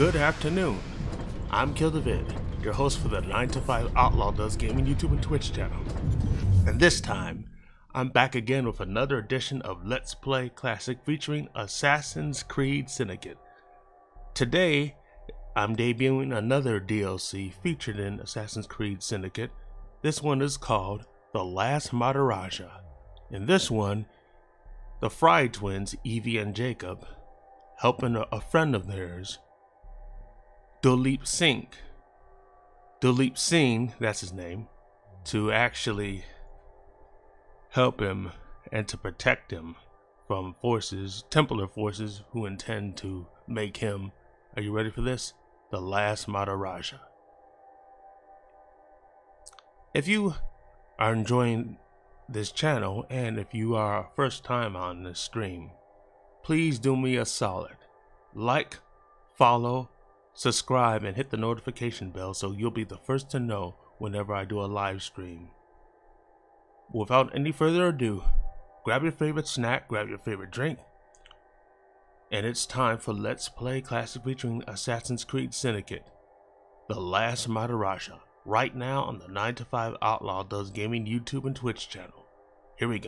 Good afternoon. I'm KillTheVid, your host for the 9 to 5 Outlaw Does Gaming YouTube and Twitch channel. And this time, I'm back again with another edition of Let's Play Classic featuring Assassin's Creed Syndicate. Today, I'm debuting another DLC featured in Assassin's Creed Syndicate. This one is called The Last Maharaja. In this one, the Frye Twins, Evie and Jacob, helping a friend of theirs, Duleep Singh. Duleep Singh, that's his name, to actually help him and to protect him from forces, Templar forces, who intend to make him, are you ready for this? The Last Maharaja. If you are enjoying this channel and if you are first time on this stream, please do me a solid. Like, follow, subscribe, and hit the notification bell so you'll be the first to know whenever I do a live stream. Without any further ado, grab your favorite snack, grab your favorite drink, and it's time for Let's Play Classic featuring Assassin's Creed Syndicate, The Last Maharaja, right now on the 9 to 5 Outlaw Does Gaming YouTube and Twitch channel. Here we go.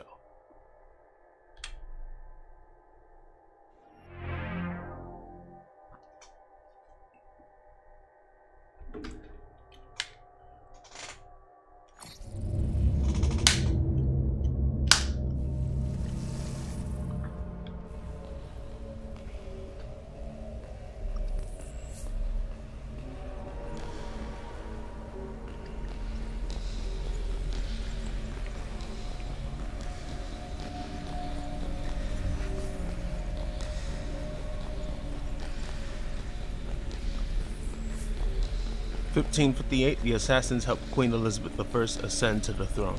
In 1558, the assassins helped Queen Elizabeth I ascend to the throne.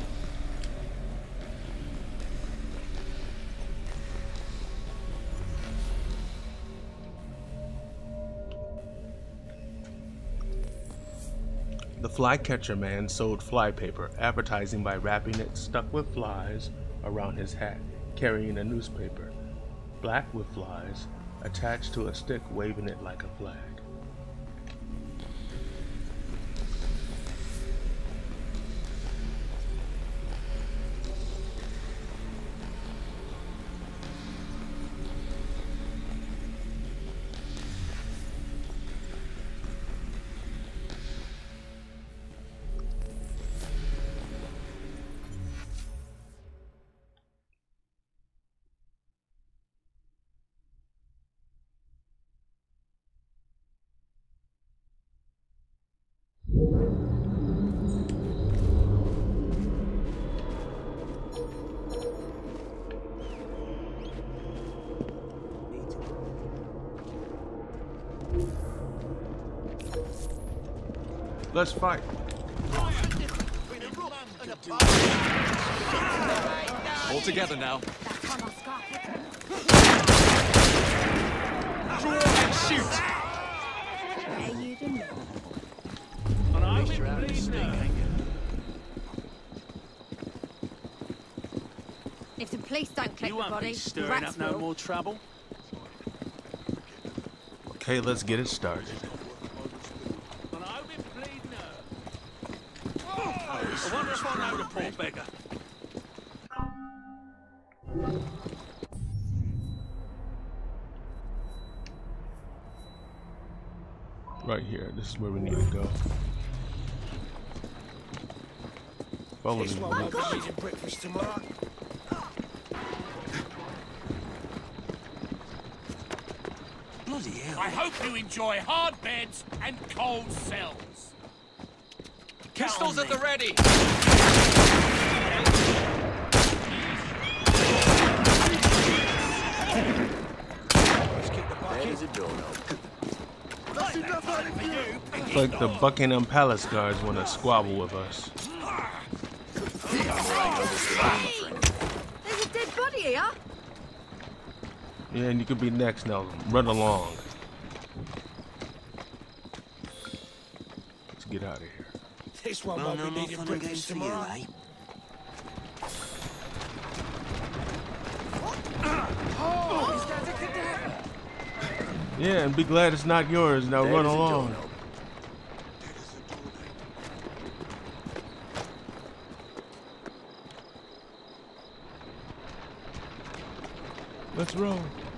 The flycatcher man sold fly paper, advertising by wrapping it stuck with flies around his hat, carrying a newspaper, black with flies, attached to a stick, waving it like a flag. Let's fight. All together now. Draw and shoot. If the police don't collect You the won't body, be the stirring rats up no will. more trouble. Okay, let's get it started. I wonder if I know the poor beggar. Right here, this is where we need to go. Follow me. Oh my God. Eating breakfast tomorrow. Bloody hell. I hope you enjoy hard beds and cold cells. Pistols at the ready. There's a doorknob. That's enough out of you. It's like the Buckingham Palace guards want to squabble with us. Hey! There's a dead body here. Yeah, and you could be next now. Run along. Let's get out of here. This one Well, won't no be more needing fun and breakfast games for you, tomorrow. eh? Oh, he's got a cadaver. Yeah, and be glad it's not yours. Now run along. Let's roll.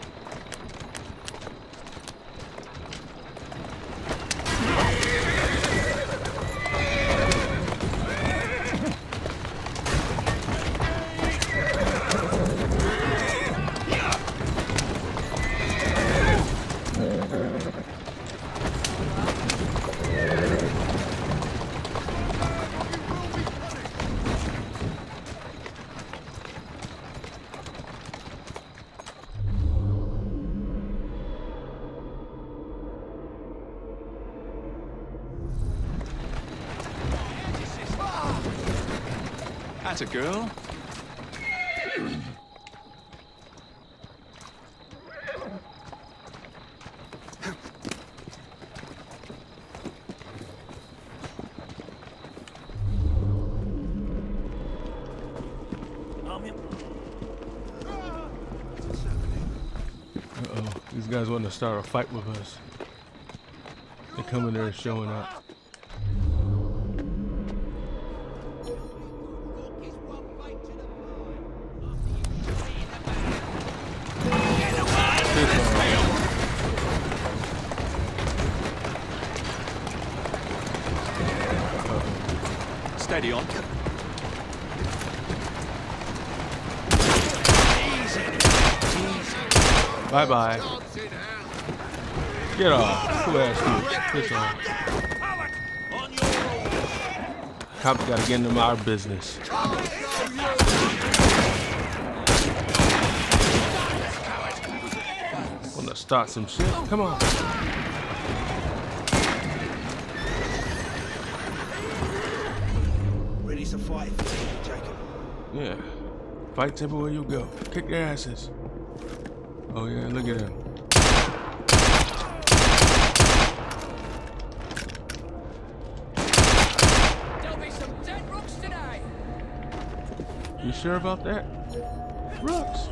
That's a girl. Uh-oh, these guys want to start a fight with us. They're coming there showing up. Steady on. Bye-bye. Get off. Who asked you? Piss off. Cops gotta get into our business. Wanna start some shit? Come on. Ready to fight, Jacob. Yeah. Fights everywhere you go. Kick their asses. Oh yeah, look at him. There'll be some dead rooks today. You sure about that? Rooks.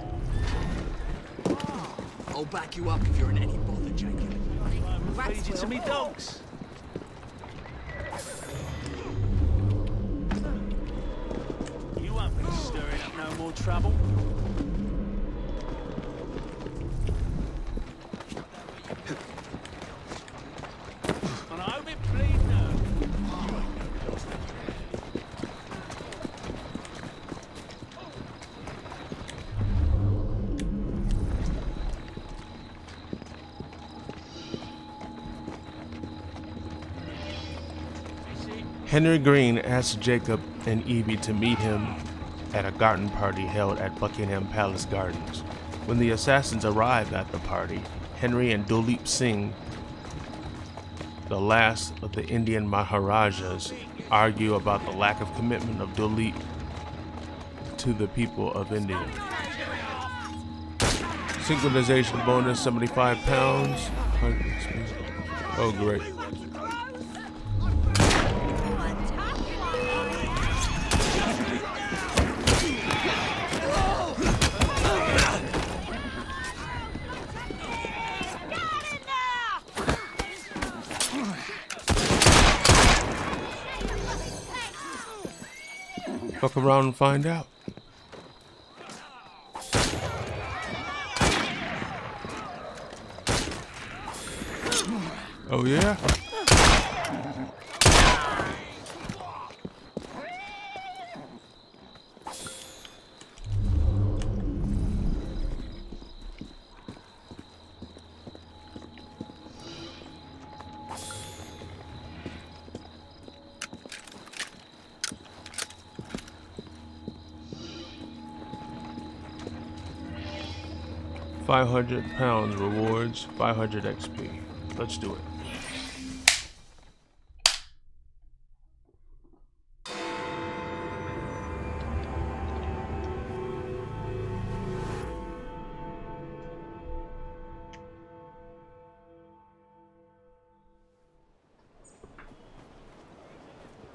I'll back you up if you're in any bother, Jacob. Feed you to me dogs. You won't be stirring up no more trouble. And I hope it bleed now. Henry Green asked Jacob and Evie to meet him at a garden party held at Buckingham Palace Gardens. When the assassins arrive at the party, Henry and Duleep Singh, the last of the Indian Maharajas, argue about the lack of commitment of Duleep to the people of India. Synchronization bonus, 75 pounds. Oh, great. Fuck around and find out. Oh yeah? £500 rewards, 500 XP. Let's do it.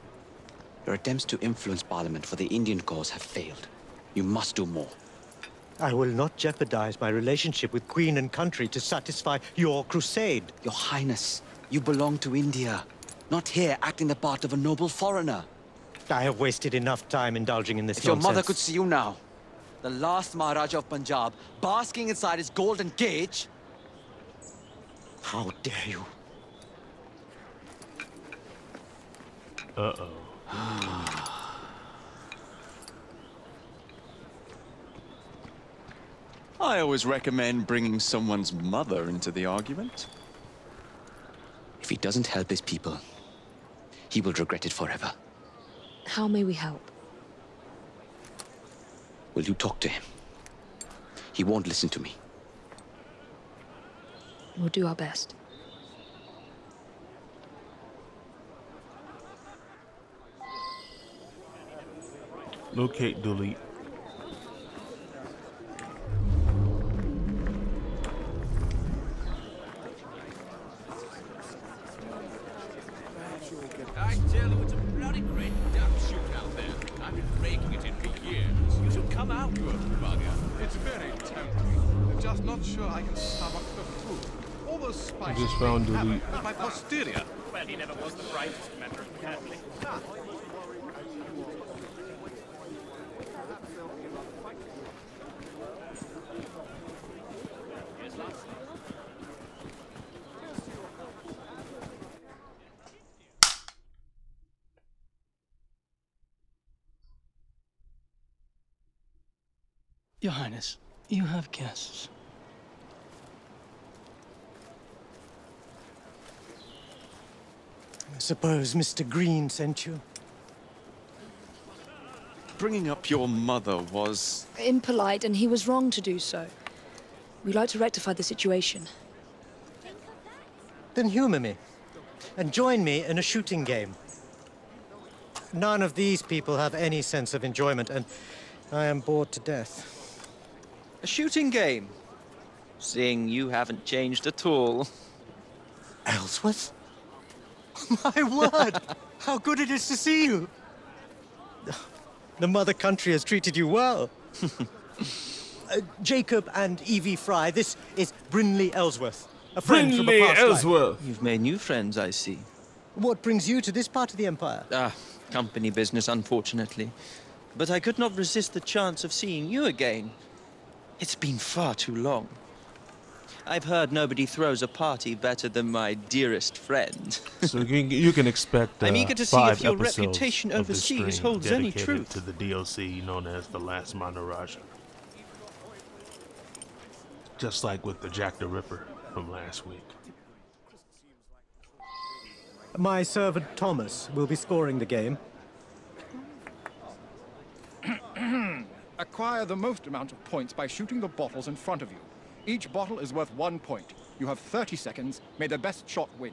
Your attempts to influence Parliament for the Indian cause have failed. You must do more. I will not jeopardize my relationship with Queen and country to satisfy your crusade. Your Highness, you belong to India, not here acting the part of a noble foreigner. I have wasted enough time indulging in this If nonsense. your mother could see you now, the last Maharaja of Punjab, basking inside his golden cage... How dare you? Uh-oh. I always recommend bringing someone's mother into the argument. If he doesn't help his people, he will regret it forever. How may we help? Will you talk to him? He won't listen to me. We'll do our best. Locate Duleep. I tell you, it's a bloody great duck shoot out there. I've been raking it in for years. You should come out, you old bugger. It's very tempting. I'm just not sure I can stomach the food. All those spices just found wreak havoc Duleep. with my posterior. Well, he never was the brightest matter of family. Your Highness, you have guests. I suppose Mr. Green sent you. Bringing up your mother was... Impolite, and he was wrong to do so. We'd like to rectify the situation. Then humor me, and join me in a shooting game. None of these people have any sense of enjoyment, and I am bored to death. A shooting game? Seeing you haven't changed at all. Ellsworth? My word! How good it is to see you! The mother country has treated you well. Jacob and Evie Frye, this is Brinley Ellsworth. A friend from a past life. Ellsworth! You've made new friends, I see. What brings you to this part of the Empire? Company business, unfortunately. But I could not resist the chance of seeing you again. It's been far too long. I've heard nobody throws a party better than my dearest friend. So you can expect I'm eager to see if your 5 episodes reputation of this overseas stream holds any dedicated truth. to the DLC known as the Last Maharaja. Just like with the Jack the Ripper from last week. My servant Thomas will be scoring the game. Acquire the most amount of points by shooting the bottles in front of you. Each bottle is worth 1 point. You have 30 seconds. May the best shot win.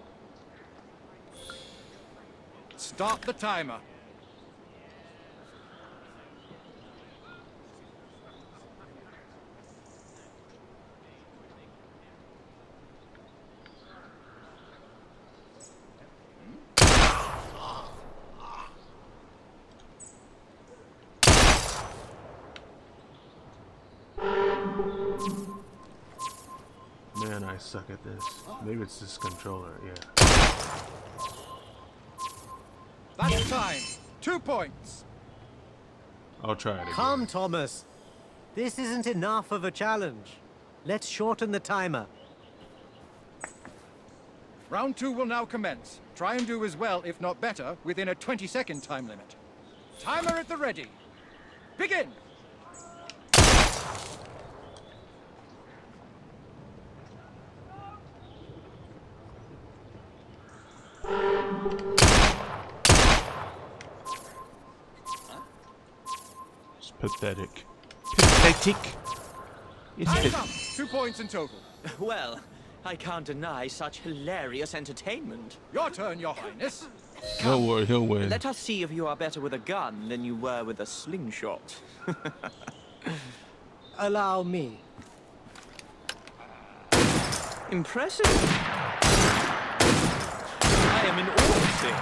Start the timer. Man, I suck at this. Maybe it's this controller, yeah. That's time. 2 points. I'll try it again. Come, Thomas. This isn't enough of a challenge. Let's shorten the timer. Round 2 will now commence. Try and do as well, if not better, within a 20-second time limit. Timer at the ready. Begin! It's pathetic. Pathetic? It's Time's pathetic. up. 2 points in total. Well, I can't deny such hilarious entertainment. Your turn, Your Highness. Don't worry, he'll win. Let us see if you are better with a gun than you were with a slingshot. Allow me. Impressive. I am in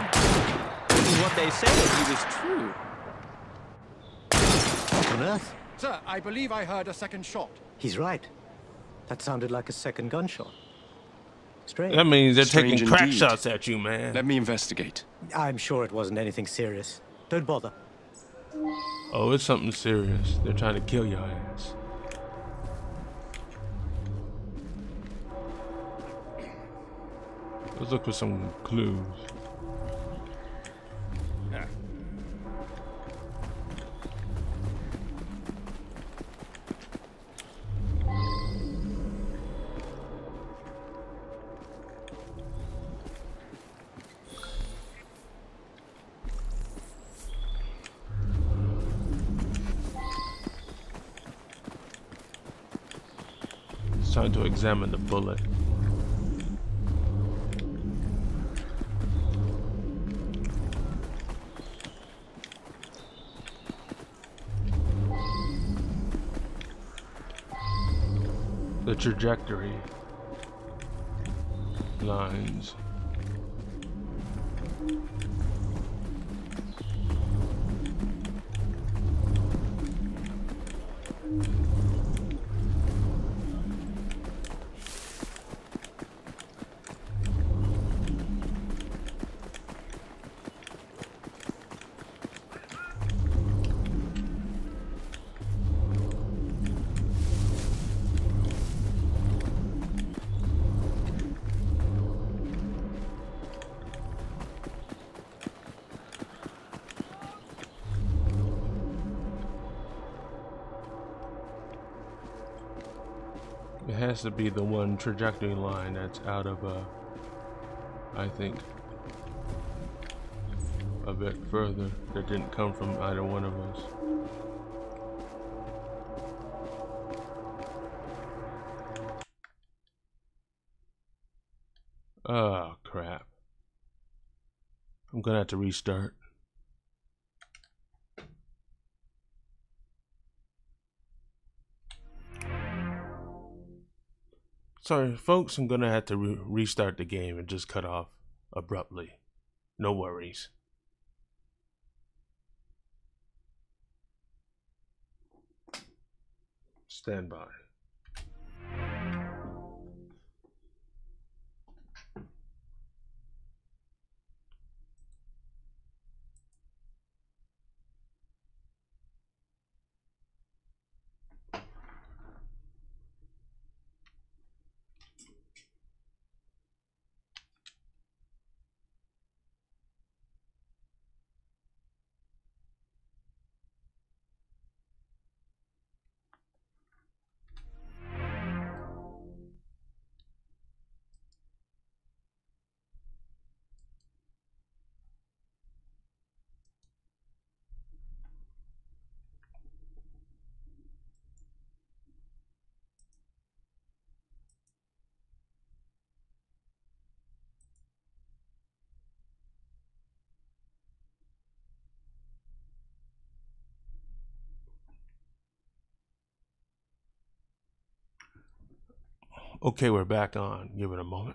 awe of him. What they say of you is true. What on earth? Sir, I believe I heard a second shot. He's right. That sounded like a second gunshot. Strange. That means they're Strange taking crack indeed. shots at you, man. Let me investigate. I'm sure it wasn't anything serious. Don't bother. Oh, it's something serious. They're trying to kill your ass. Let's look for some clues. It's time to examine the bullet. The trajectory lines. It has to be the one trajectory line that's out of I think a bit further, that didn't come from either one of us. Oh crap. I'm gonna have to restart. Sorry, folks, I'm gonna have to restart the game and just cut off abruptly. No worries. Stand by. Okay, we're back on. Give it a moment.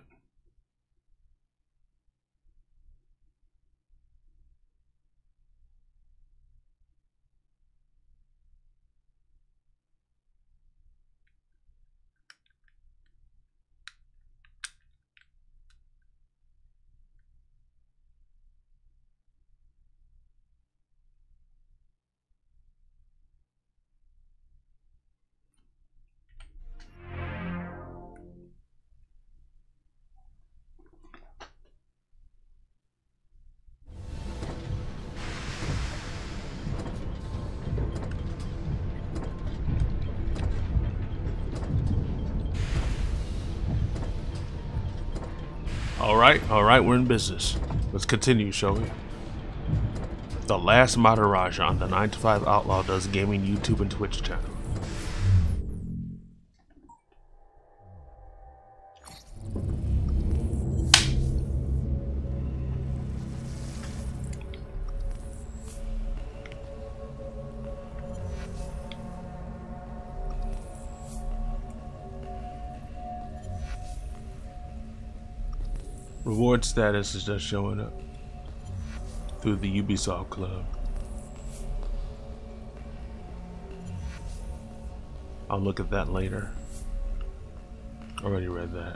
All right, we're in business. Let's continue, shall we? The Last Maharaja on the 9 to 5 Outlaw Does Gaming YouTube and Twitch channel. Reward status is just showing up through the Ubisoft Club. I'll look at that later. Already read that.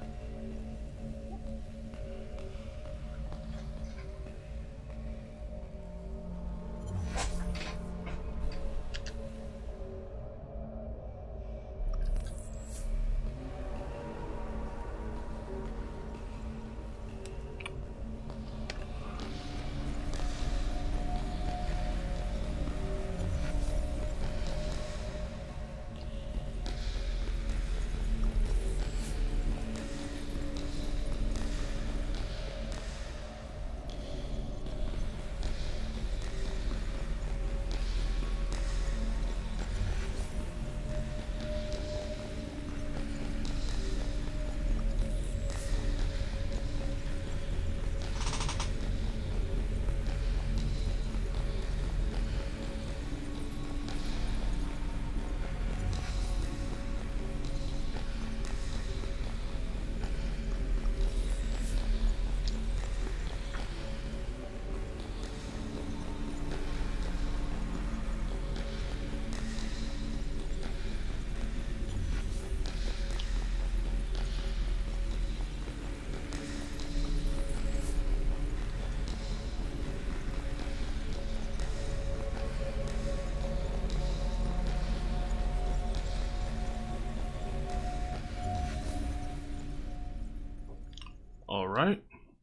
All right.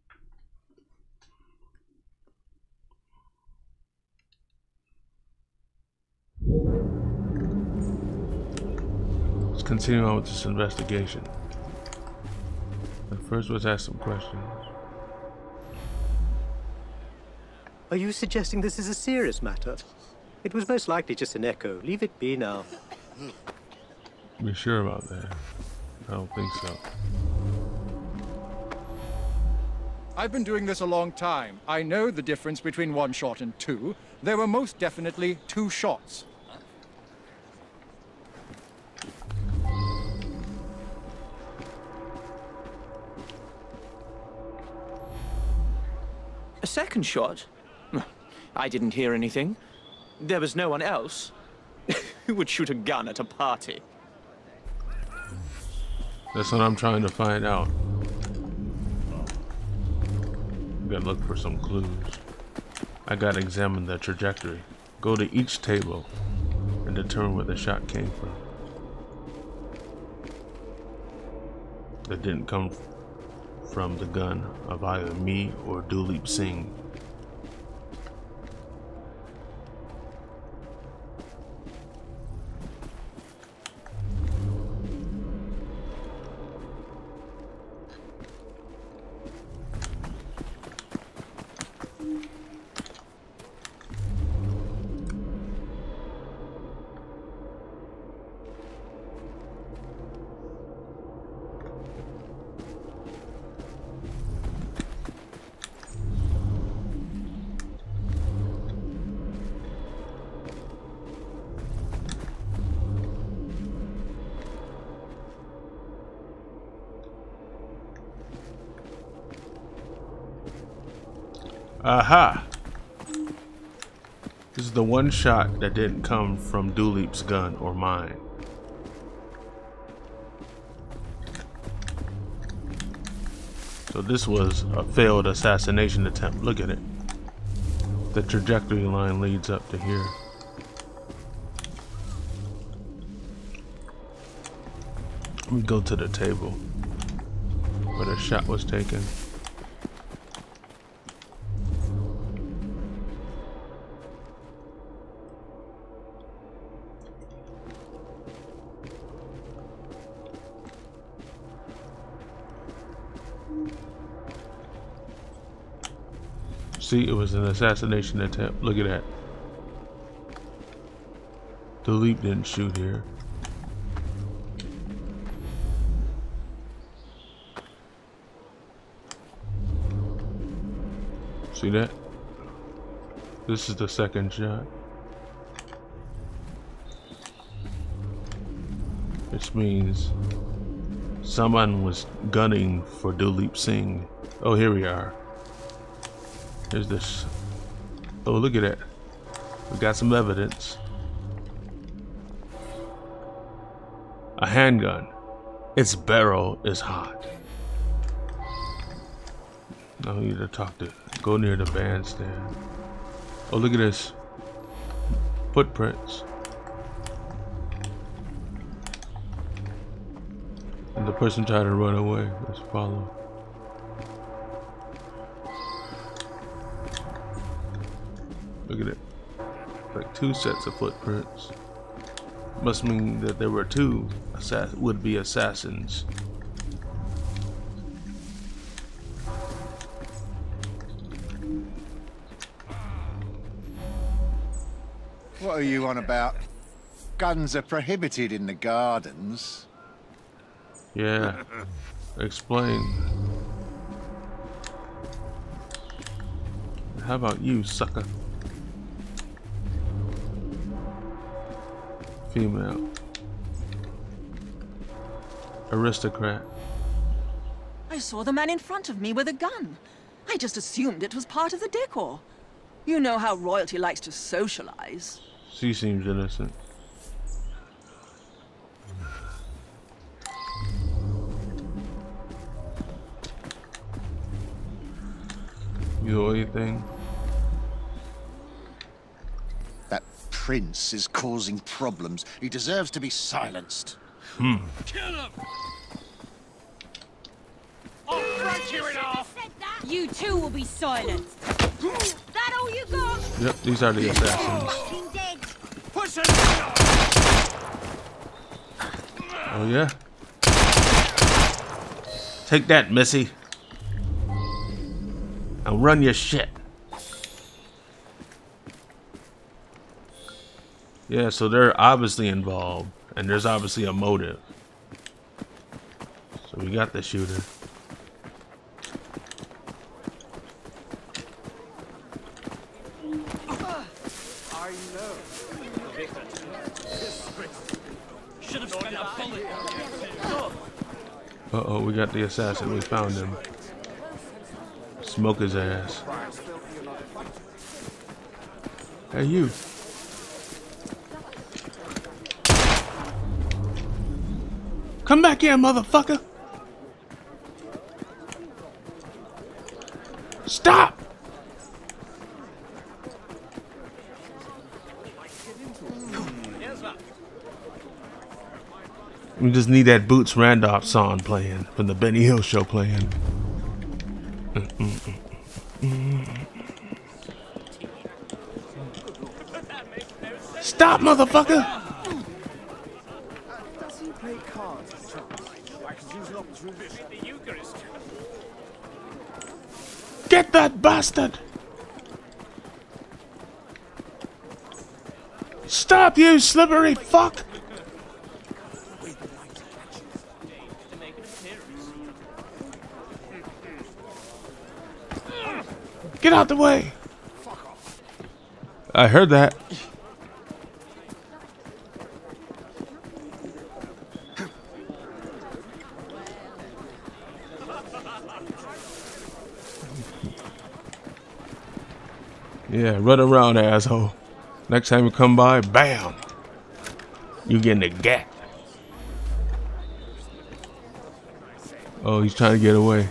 Let's continue on with this investigation. But first, let's ask some questions. Are you suggesting this is a serious matter? It was most likely just an echo. Leave it be now. You sure about that? I don't think so. I've been doing this a long time. I know the difference between one shot and two. There were most definitely two shots. A second shot? I didn't hear anything. There was no one else. Who would shoot a gun at a party? That's what I'm trying to find out. Gotta look for some clues. I gotta examine the trajectory. Go to each table and determine where the shot came from. That didn't come from the gun of either me or Duleep Singh. Aha! This is the one shot that didn't come from Duleep's gun or mine. So this was a failed assassination attempt. Look at it. The trajectory line leads up to here. We go to the table where the shot was taken. See, it was an assassination attempt. Look at that. Duleep didn't shoot here. See that? This is the second shot. Which means someone was gunning for Duleep Singh. Oh, here we are. There's this. Oh, look at that. We got some evidence. A handgun. Its barrel is hot. Now we need to talk to. Go near the bandstand. Oh, look at this. Footprints. And the person tried to run away. Let's follow. Look at it. Like 2 sets of footprints. Must mean that there were 2 would-be assassins. What are you on about? Guns are prohibited in the gardens. Yeah. Explain. How about you, sucker? Female. Aristocrat. I saw the man in front of me with a gun. I just assumed it was part of the decor. You know how royalty likes to socialize. She seems innocent. You know anything? That prince is causing problems. He deserves to be silenced. Kill him! I'll break you in half! You too will be silenced. That all you got? Yep, these are the assassins. Push it! Oh yeah? Take that, Missy. Now run your shit. Yeah, so they're obviously involved, and there's obviously a motive. So we got the shooter. Uh-oh, we got the assassin. We found him. Smoke his ass. Hey, you. Come back here, motherfucker. Stop. We just need that Boots Randolph song playing from the Benny Hill show playing. Stop, motherfucker! Does he play cards? I could use an opportunity to the Eucharist. Get that bastard! Stop, you slippery fuck! Get out the way! I heard that. Yeah, run around, asshole. Next time you come by, bam! You getting a gat. Oh, he's trying to get away.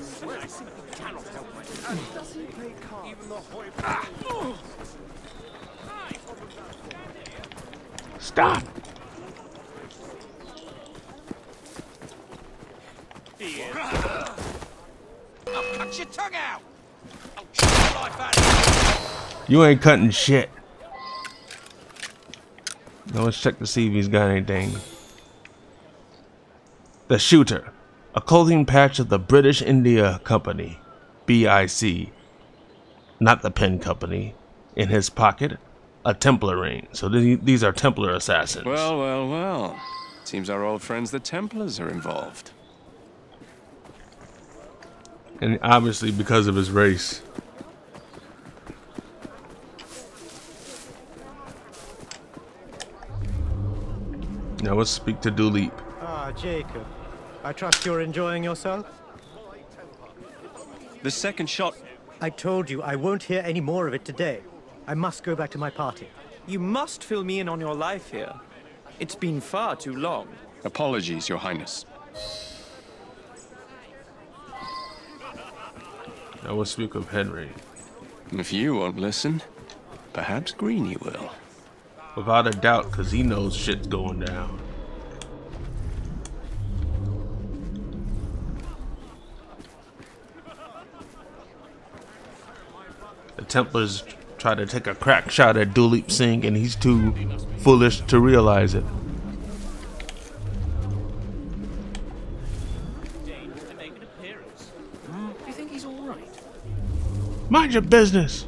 Stop! I'll cut your tongue out! I'll chew your life out of you! You ain't cutting shit. Now let's check to see if he's got anything. The shooter. A clothing patch of the British India Company. BIC. Not the pen company. In his pocket, a Templar ring. So these are Templar assassins. Well, well, well. Seems our old friends the Templars are involved. And obviously because of his race. Now let's speak to Duleep. Ah, Jacob. I trust you're enjoying yourself? The second shot. I told you I won't hear any more of it today. I must go back to my party. You must fill me in on your life here. It's been far too long. Apologies, Your Highness. I will speak of Henry. If you won't listen, perhaps Greenie will. Without a doubt, because he knows shit's going down. The Templars try to take a crack shot at Duleep Singh, and he's too foolish to realize it. You think he's all right? Mind your business.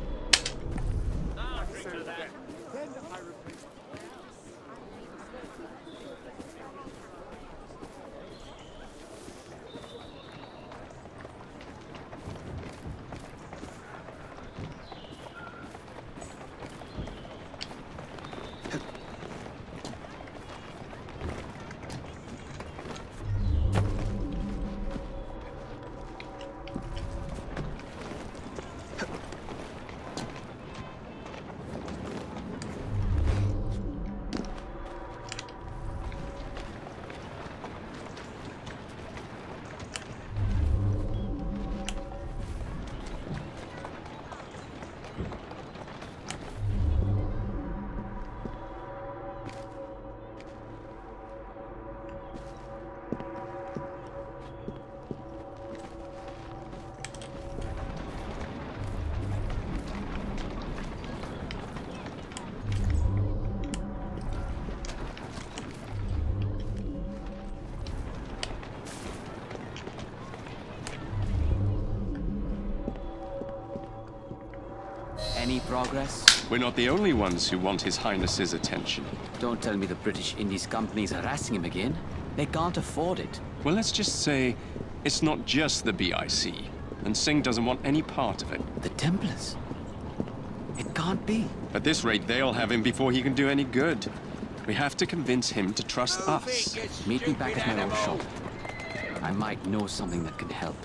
Any progress? We're not the only ones who want His Highness's attention. Don't tell me the British Indies company's harassing him again. They can't afford it. Well, let's just say it's not just the BIC, and Singh doesn't want any part of it. The Templars? It can't be. At this rate, they'll have him before he can do any good. We have to convince him to trust us. Meet me back at my old shop. I might know something that can help.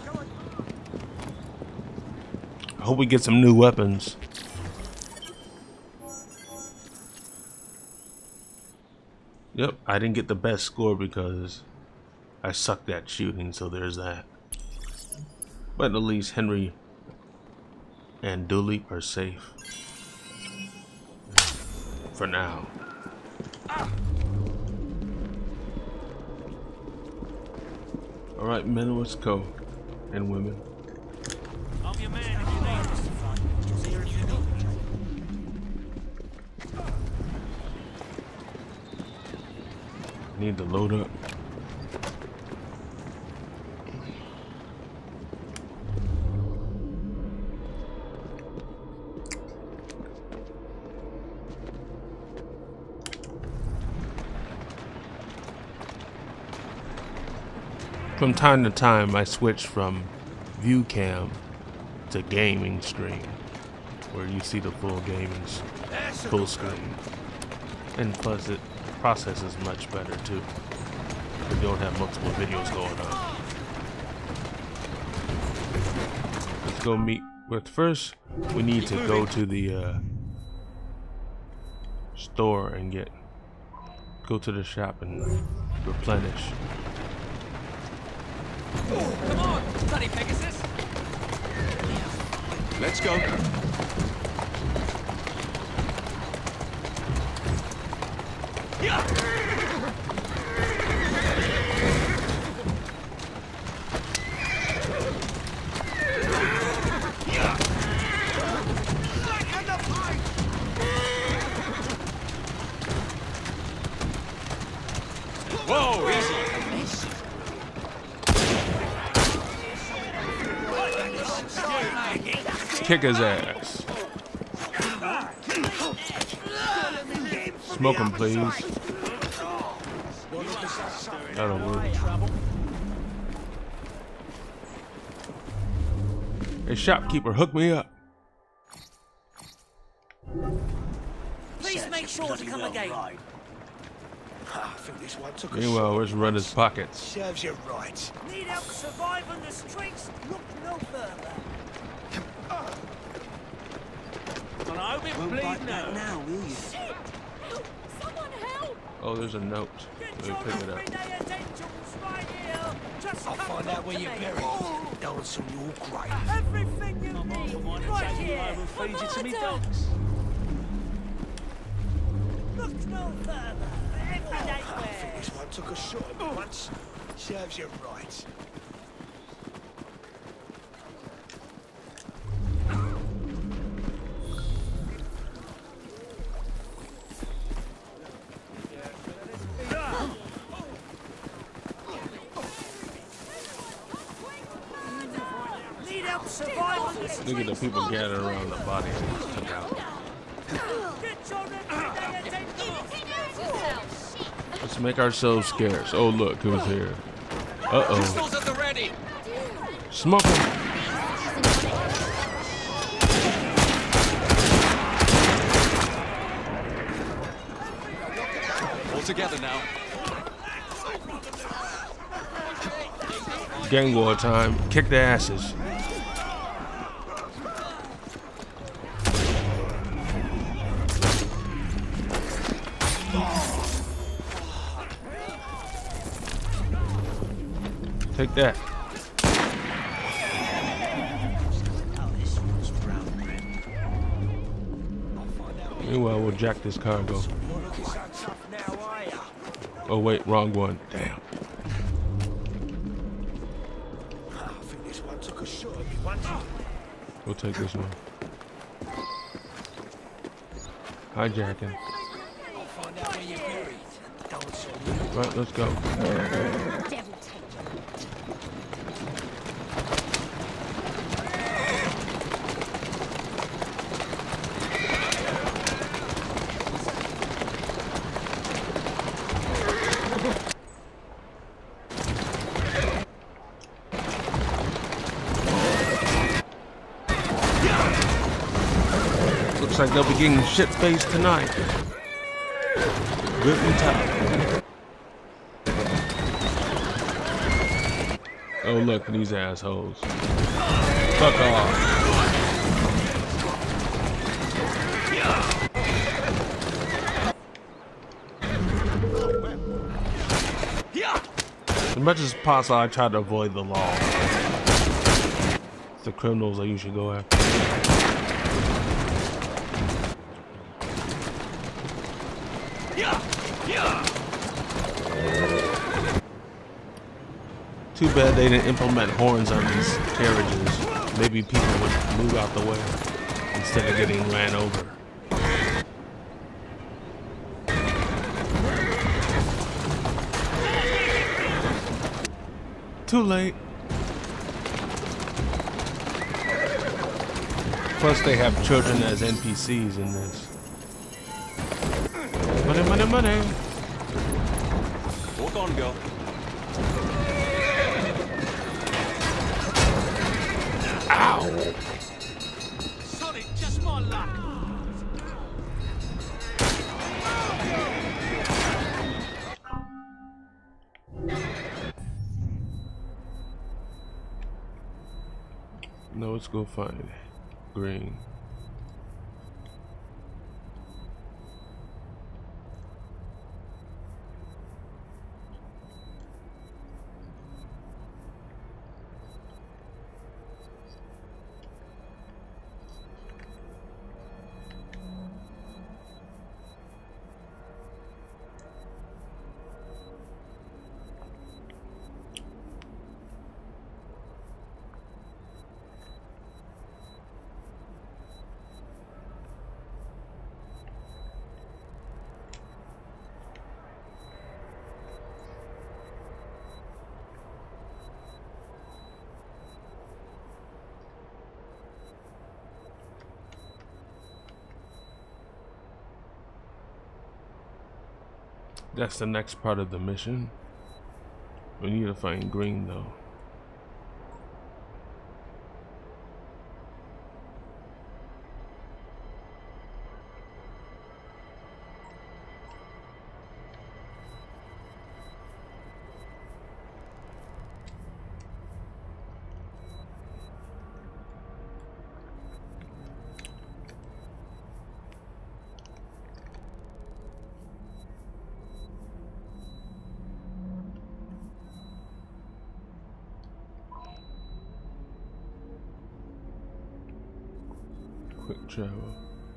I hope we get some new weapons. Yep, I didn't get the best score because I sucked at shooting, so there's that. But at least Henry and Duleep are safe. For now. Alright, men, let's go. And women. I'm your man if you need us. Just here if you need. Need to load up. From time to time, I switch from view cam to gaming stream, where you see the full gaming full screen, and plus it processes much better too. You don't have multiple videos going on. Let's go meet. But first, we need to go to the store and go to the shop and replenish. Come on, bloody Pegasus! Let's go. Whoa, easy. Kick his ass. Smoke him, please. That'll work. Hey, shopkeeper, hook me up. Please make sure to come again. I think this one took a Meanwhile, let's run his pockets. Serves you right. Need help surviving the streets? Look no further. Well, I hope it bleeds now. Now, will you? Shit! Help! Someone help! Oh, there's a note. Get Let me pick it up. I'll find out where you're buried. Dance on your grave. Everything you need right here. I will feed you to me dogs. Look no further. Everyday I think this one took a shot at me once. Serves you right. Look at the people gathered around the body he just took out. Let's make ourselves scarce. Oh look, who's here? Uh-oh. Pistols at the ready. Smoke him. All together now. Gang war time. Kick the asses. Take that. Meanwhile, we'll jack this cargo. Oh wait, wrong one. Damn. I think this one took a shot at me once. We'll take this one. Hijacking. I'll find out where you're buried. Dance on your Right, let's go. Looks like they'll be getting shit-faced tonight. Good and tight. Oh look, these assholes. Fuck off. As much as possible, I try to avoid the law. It's the criminals I usually go after. Too bad they didn't implement horns on these carriages. Maybe people would move out the way instead of getting ran over. Too late. Plus they have children as NPCs in this. Money, money, money. Walk on, girl. Ow! Sonic, just my luck. No, let's go find green. That's the next part of the mission. We need to find green though. quick travel.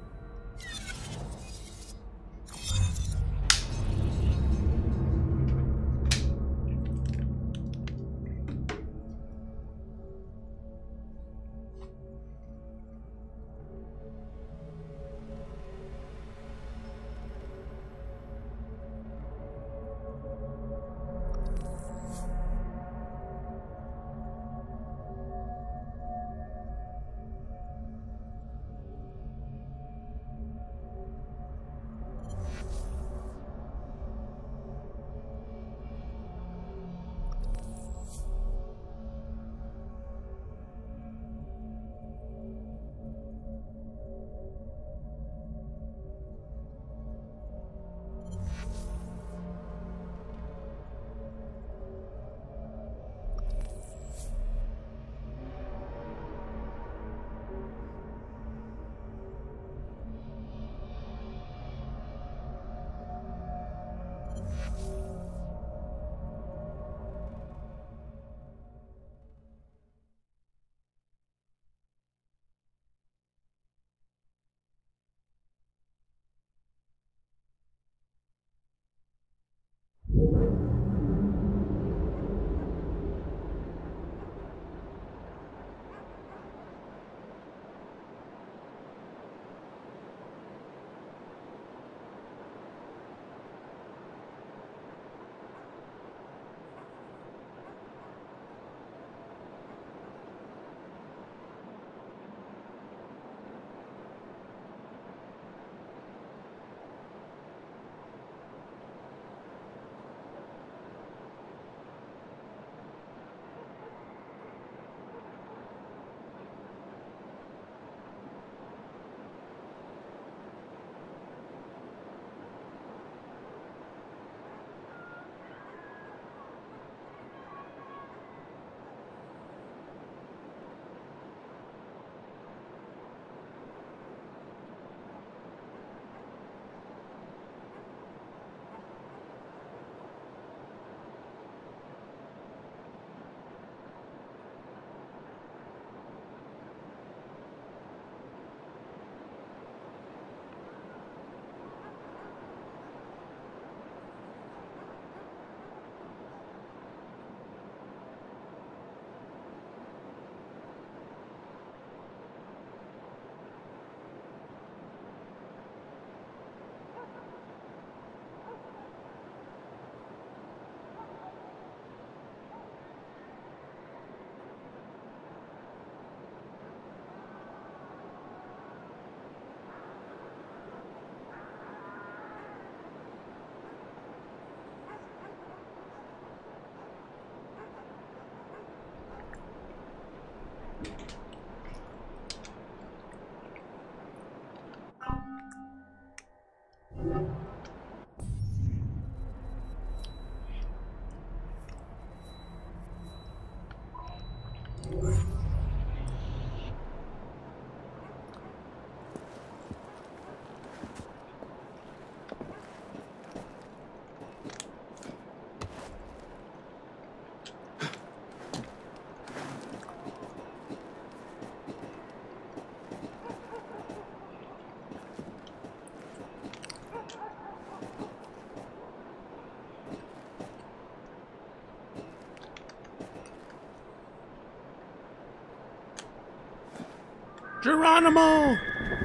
Geronimo!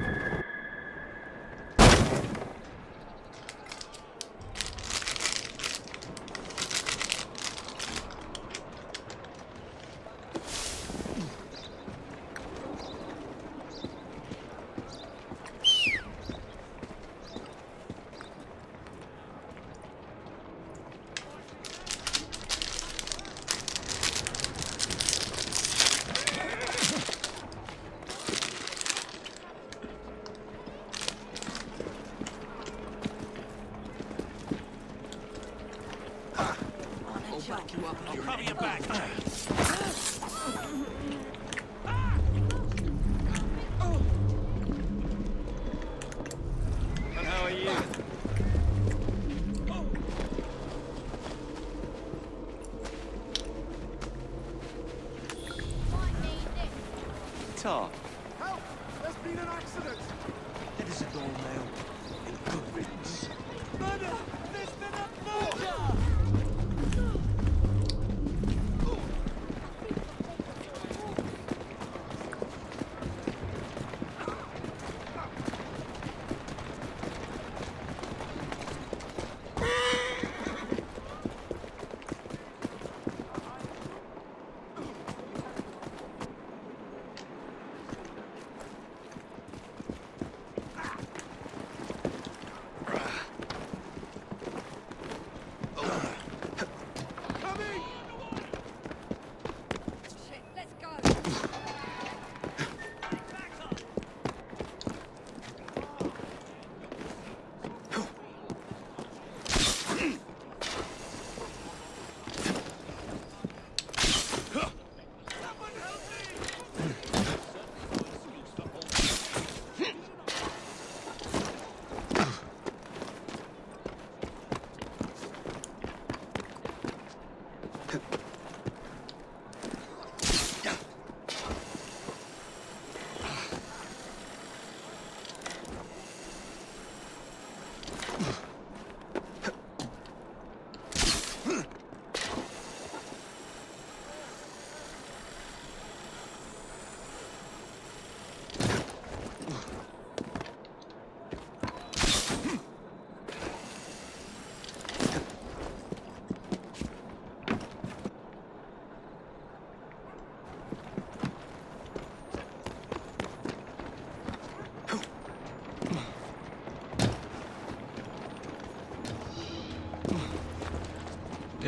I'll cover your back. And how are you? Tar. Help! There's been an accident!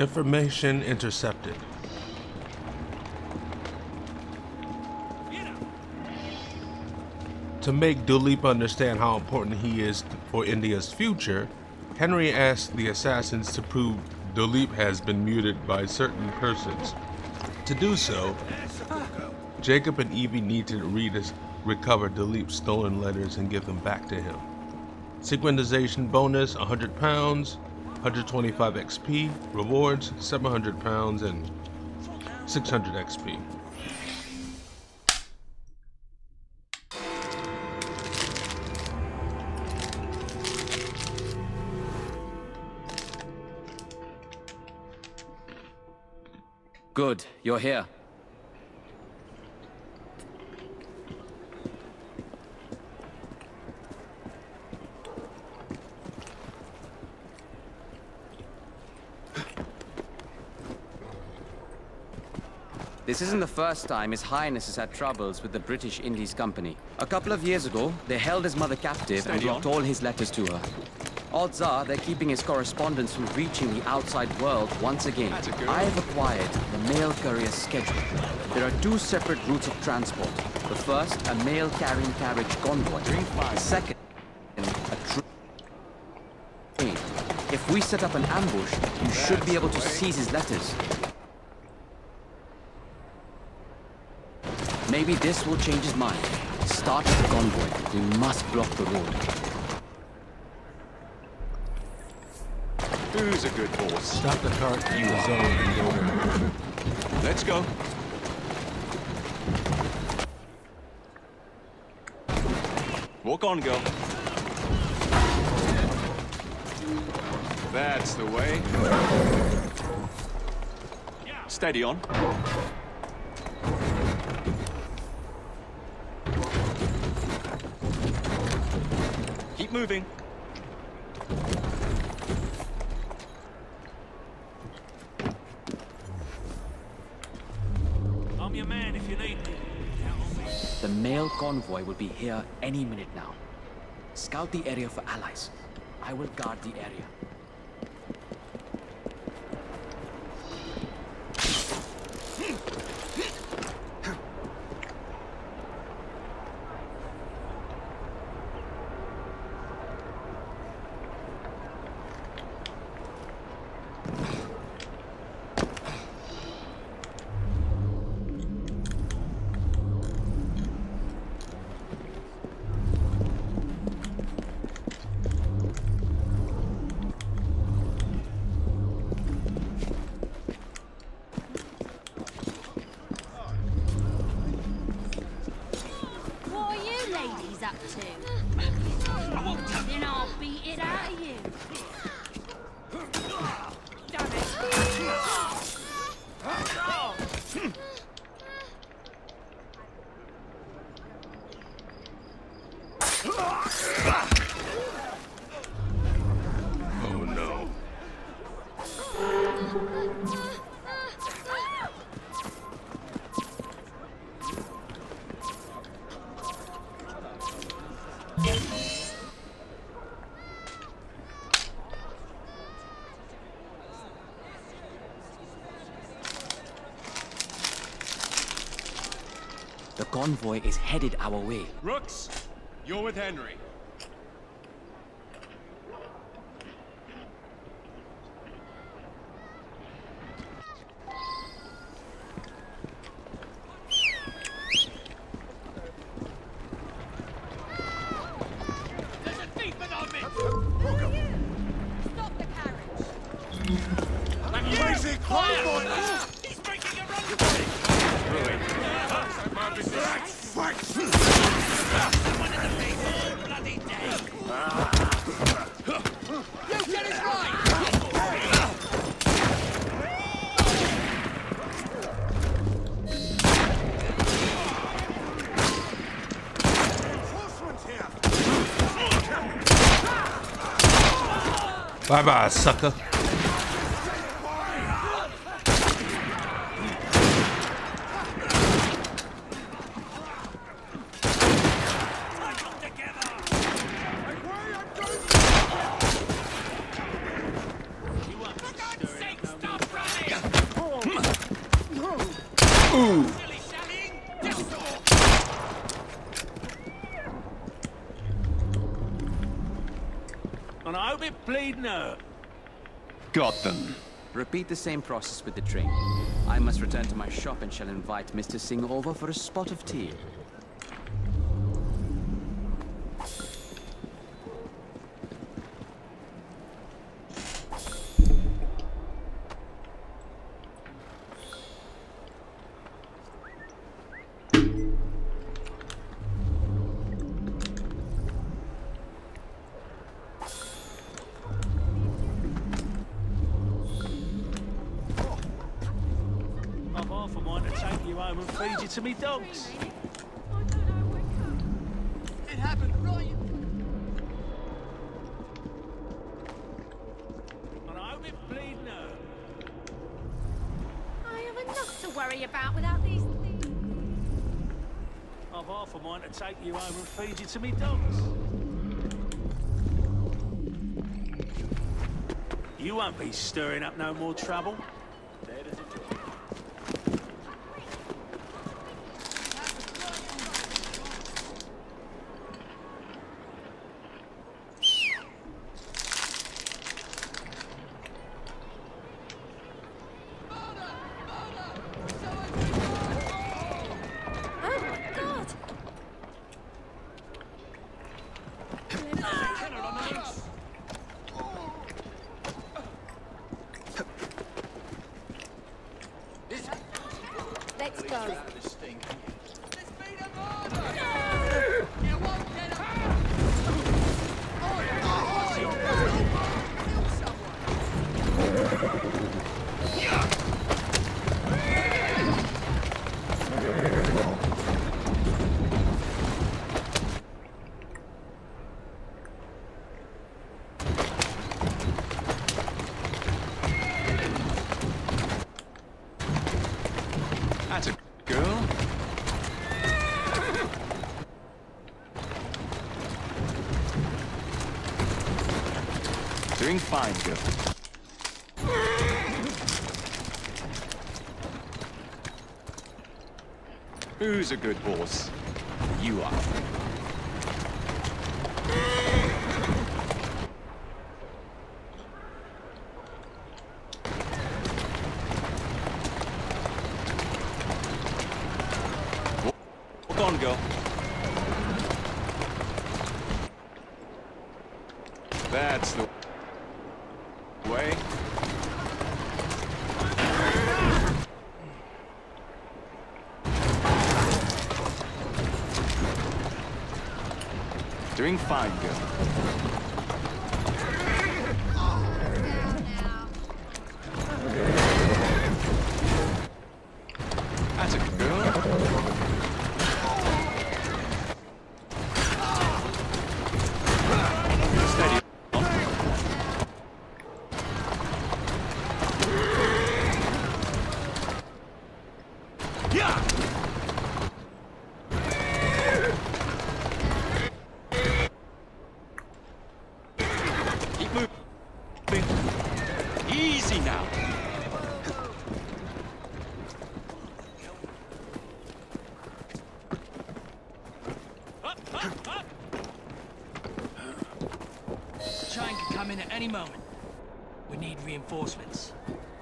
Information intercepted. To make Duleep understand how important he is for India's future, Henry asked the assassins to prove Duleep has been muted by certain persons. To do so, Jacob and Evie need to recover Duleep's stolen letters and give them back to him. Synchronization bonus 100 pounds, 125 XP, rewards 700 pounds and 600 XP. Good, you're here. This isn't the first time His Highness has had troubles with the British Indies Company. A couple of years ago, they held his mother captive and blocked all his letters to her. Odds are they're keeping his correspondence from reaching the outside world once again. I have acquired the mail courier schedule. There are 2 separate routes of transport. The first, a mail carrying carriage convoy. The second, a train. If we set up an ambush, you should be able to seize his letters. Maybe this will change his mind. Start with the convoy. We must block the road. Who's a good horse? Stop the cart in the zone and go there. Let's go. Walk on, girl. That's the way. Steady on. Keep moving. I'm your man if you need me. The mail convoy will be here any minute now. Scout the area for allies. I will guard the area. Then I'll beat it out of you. Oh no. The convoy is headed our way. Rooks, you're with Henry. There's a thief on me! Stop the carriage! That crazy convoy! He's making a run for it! Fight! Someone in the face all bloody dead! You get it right! Bye bye, sucker. And I hope it bleeding hurt. Got them. Repeat the same process with the drink. I must return to my shop and shall invite Mr. Singh over for a spot of tea. Feed you to me dogs. It happened right. And I hope it bleeding hurt. I have enough to worry about without these things. I've half a mind to take you home and feed you to me dogs. You won't be stirring up no more trouble. Let's go. That's a girl. Doing fine, girl. Who's a good horse? You are. Walk on, girl. That's the way. Doing fine, girl. That's a girl. Steady. Yeah. Keep moving. Easy now. The train could come in at any moment. We need reinforcements.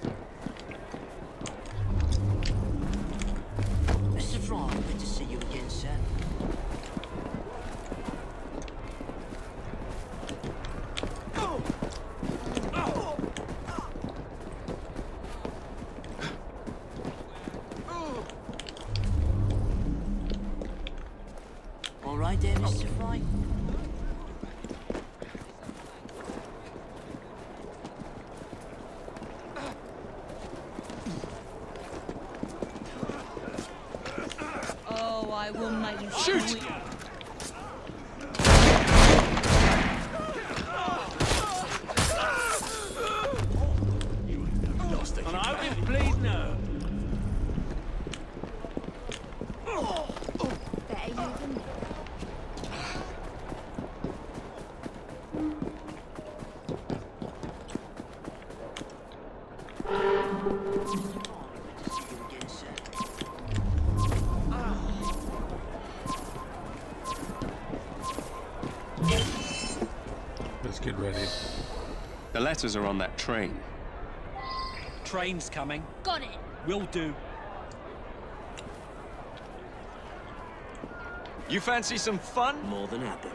Mr. Frye, good to see you again, sir. All right there, Mr. Frye. Oh, I will make you Shoot! And I hope it bleeding hurt. Better you than me. Let's get ready. The letters are on that train. Train's coming. Got it. Will do. You fancy some fun? More than happy.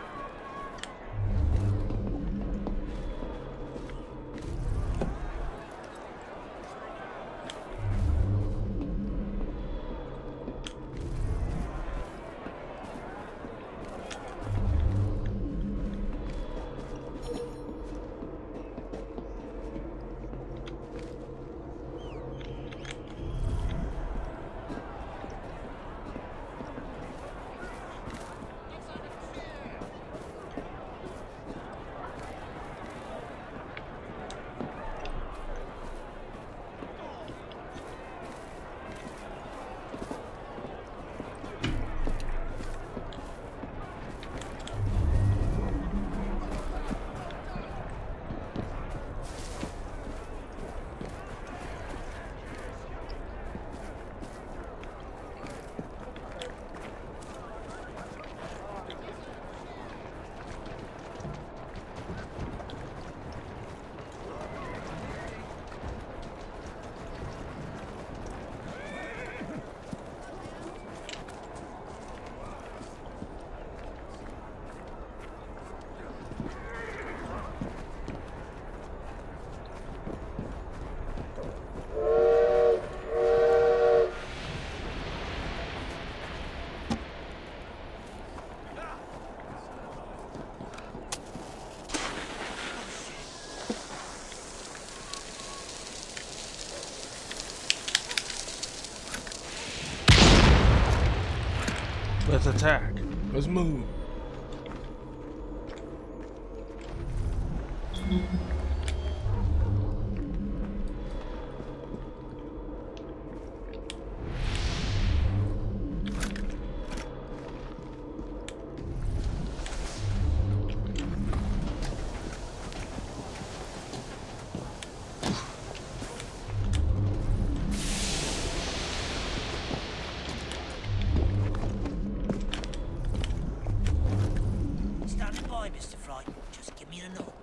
Let's attack. Let's move. Standing by, Mr. Frye. Just give me the nod.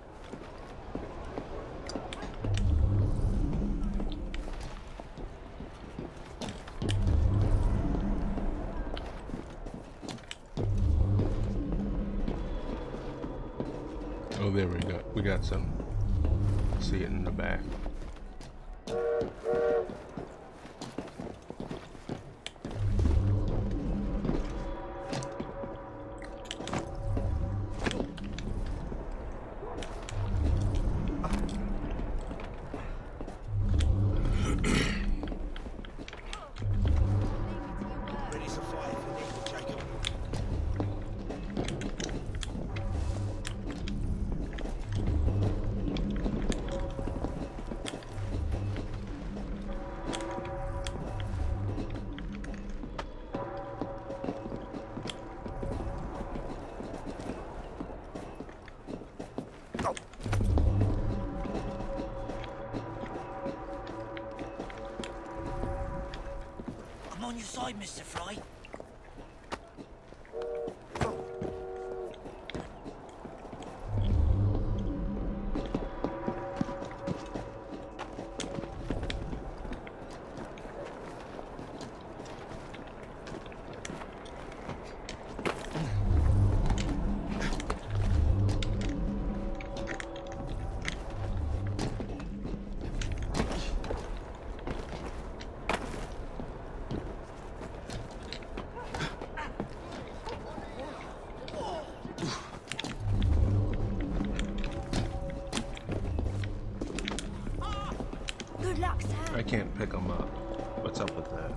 Oh, there we go. We got some. See it in the back. Ready to fight if you need it, Jacob. I'm on your side, Mr. Frye. Good luck, sir. I can't pick them up. What's up with that?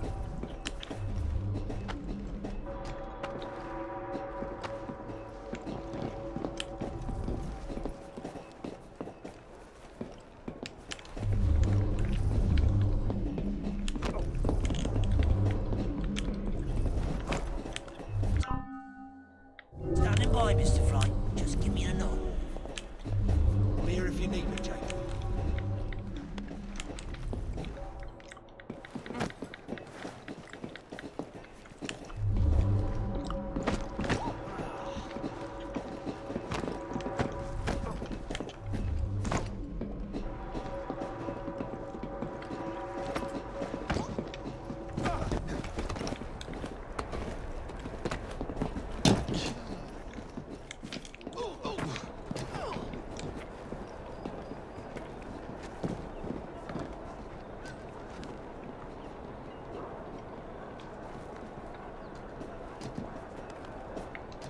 Standing by, Mr. Frye. Just give me the nod. I'm here if you need me, Jacob.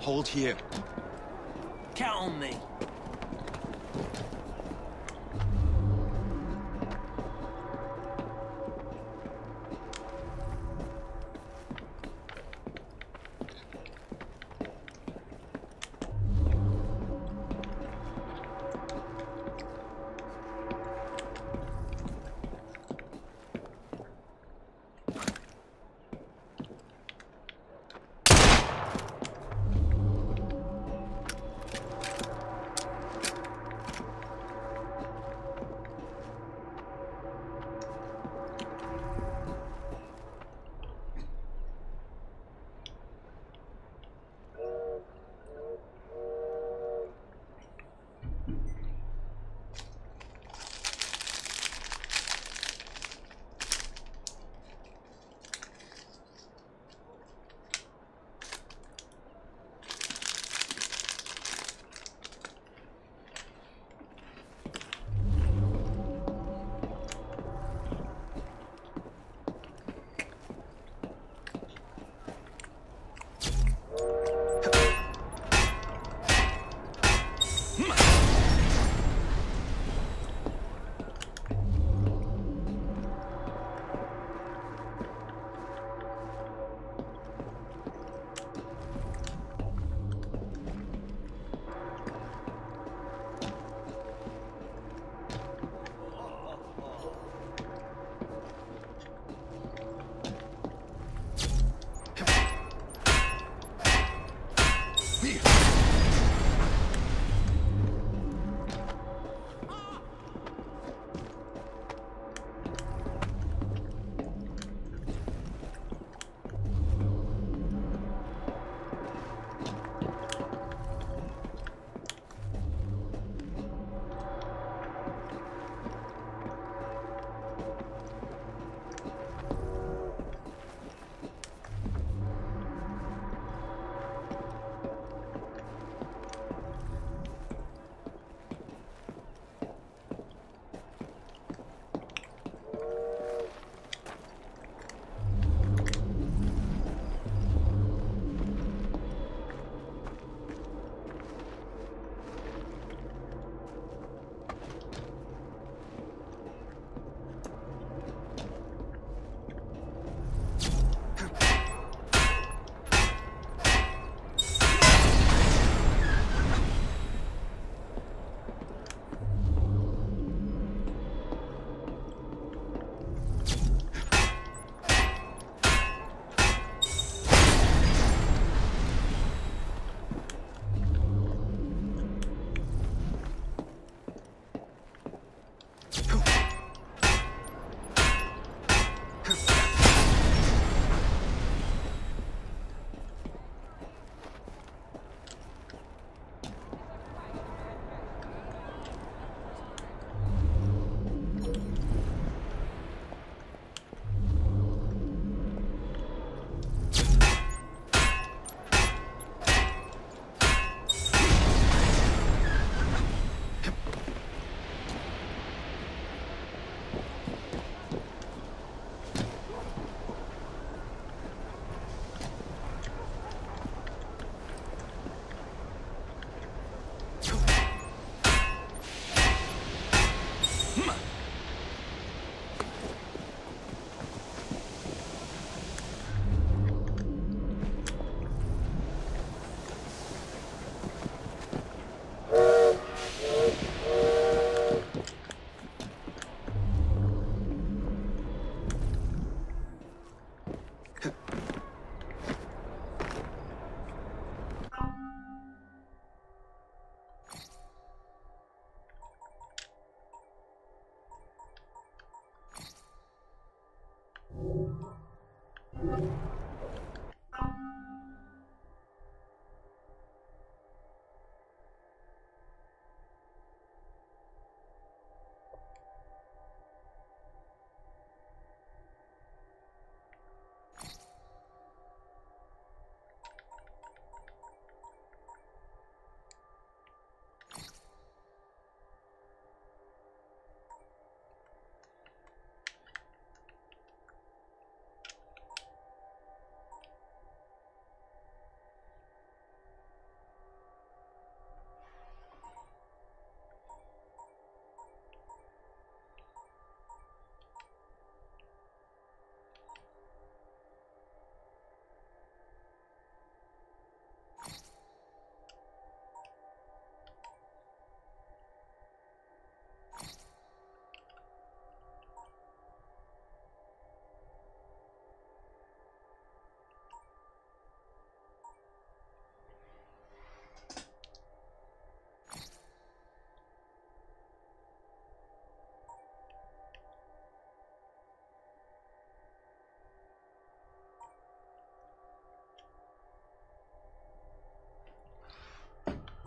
Hold here. Count on me.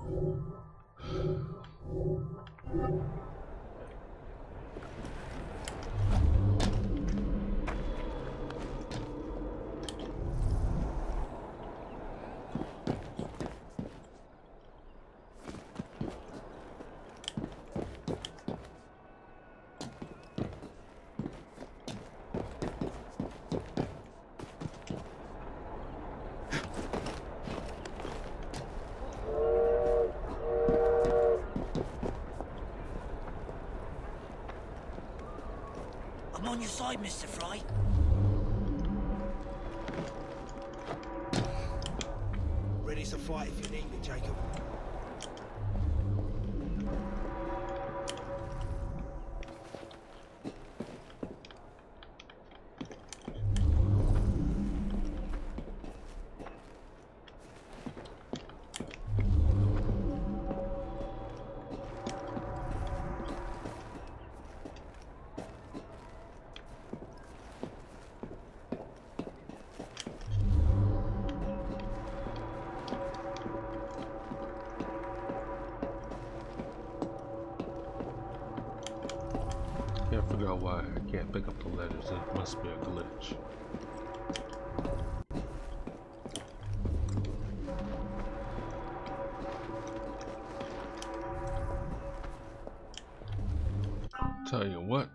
I'm on your side, Mr. Frye. Ready to fight if you need me, Jacob. Can't figure out why I can't pick up the letters. It must be a glitch. Tell you what.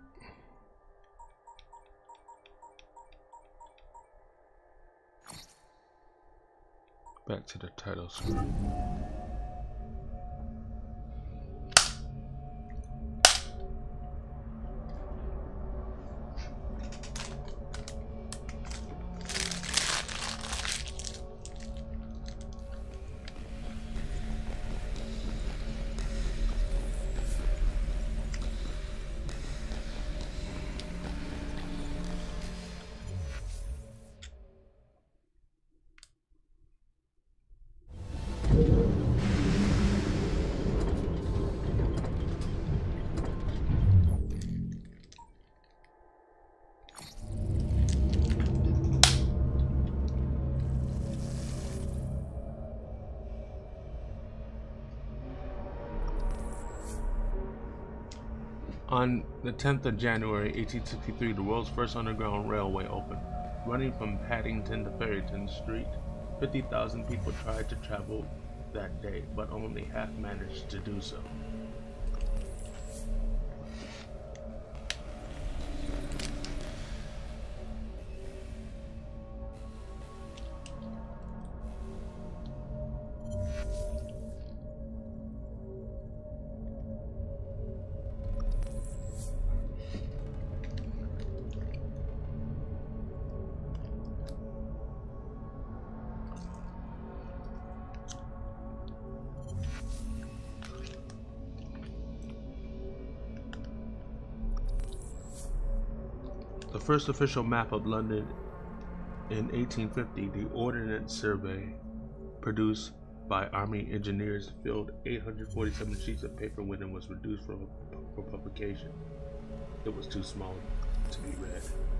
Back to the title screen. On the 10th of January 1863, the world's first underground railway opened. Running from Paddington to Farrington Street, 50,000 people tried to travel that day, but only half managed to do so. The first official map of London in 1850, the Ordnance Survey, produced by Army engineers, filled 847 sheets of paper when it was reduced for publication. It was too small to be read.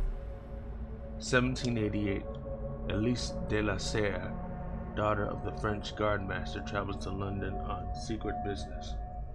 1788, Elise de la Serre, daughter of the French guardmaster, travels to London on secret business.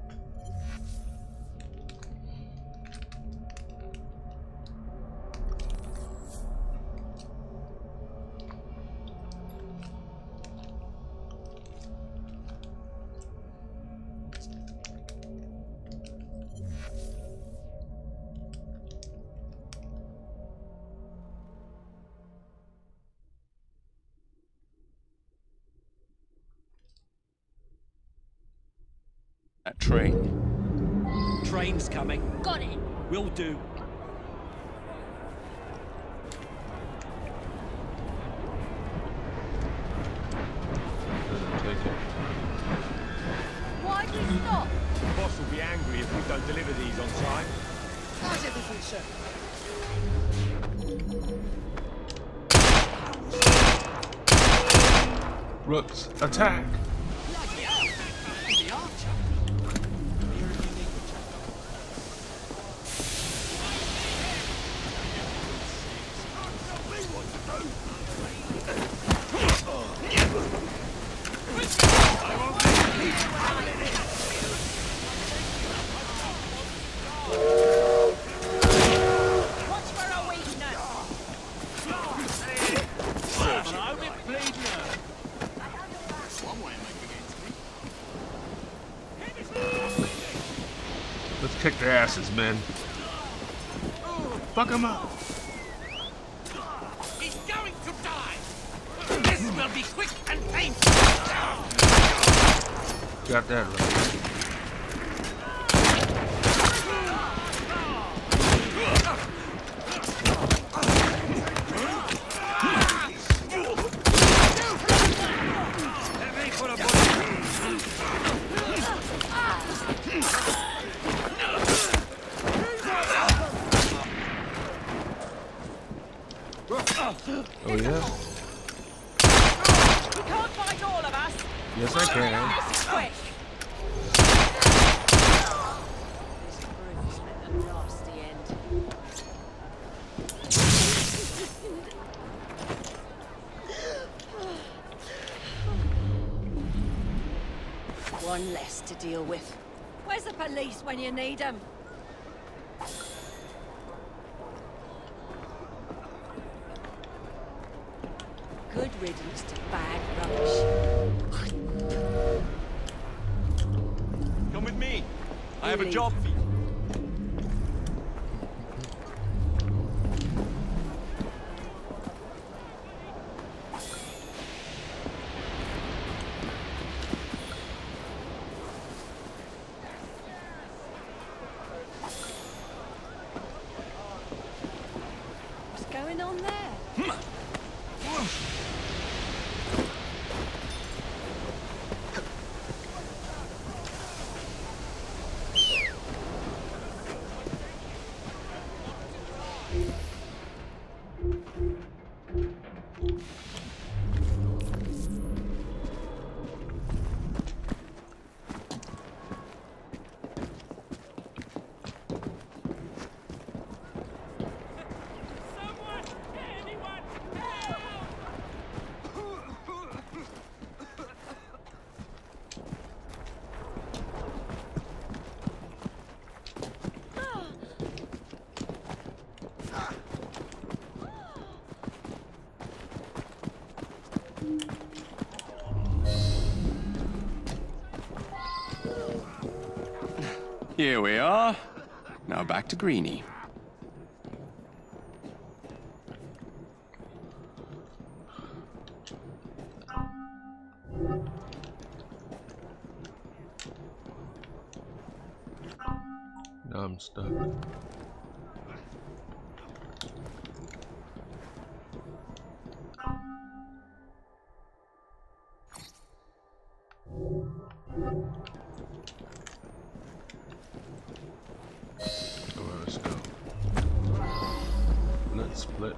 That train. Train's coming. Got it. Will do. Why'd you stop? The boss will be angry if we don't deliver these on time. How's everything, sir? Rooks, attack! Kick their asses, man. Fuck them up. He's going to die. This will be quick and painful. Got that right. Oh yeah? You can't fight all of us. Yes, I can. Quick. This brute's met a nasty end. One less to deal with. Where's the police when you need them? Good riddance to bad rubbish. Come with me. I have a job for you. What's going on there? Here we are. Now back to Greenie. Now I'm stuck. Let's go. Let's split.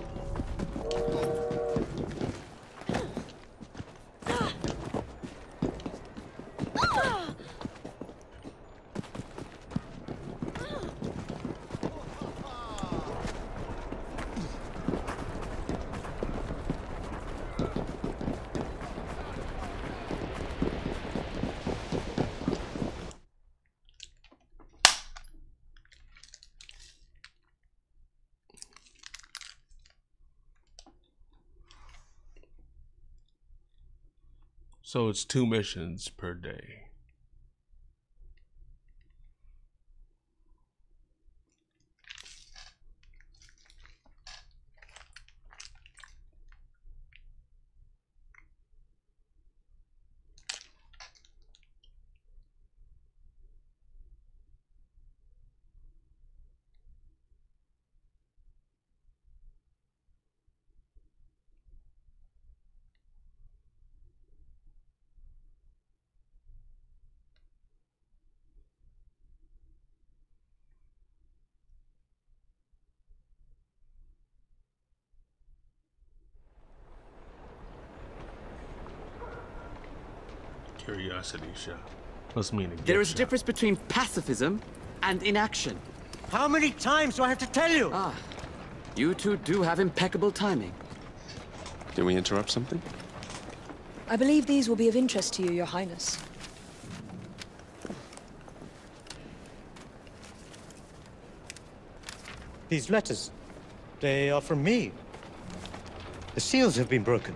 So it's 2 missions per day. Curiosity shot. Must mean a There is a difference between pacifism and inaction. How many times do I have to tell you? Ah, you two do have impeccable timing. Did we interrupt something? I believe these will be of interest to you, Your Highness. These letters, they are from me. The seals have been broken.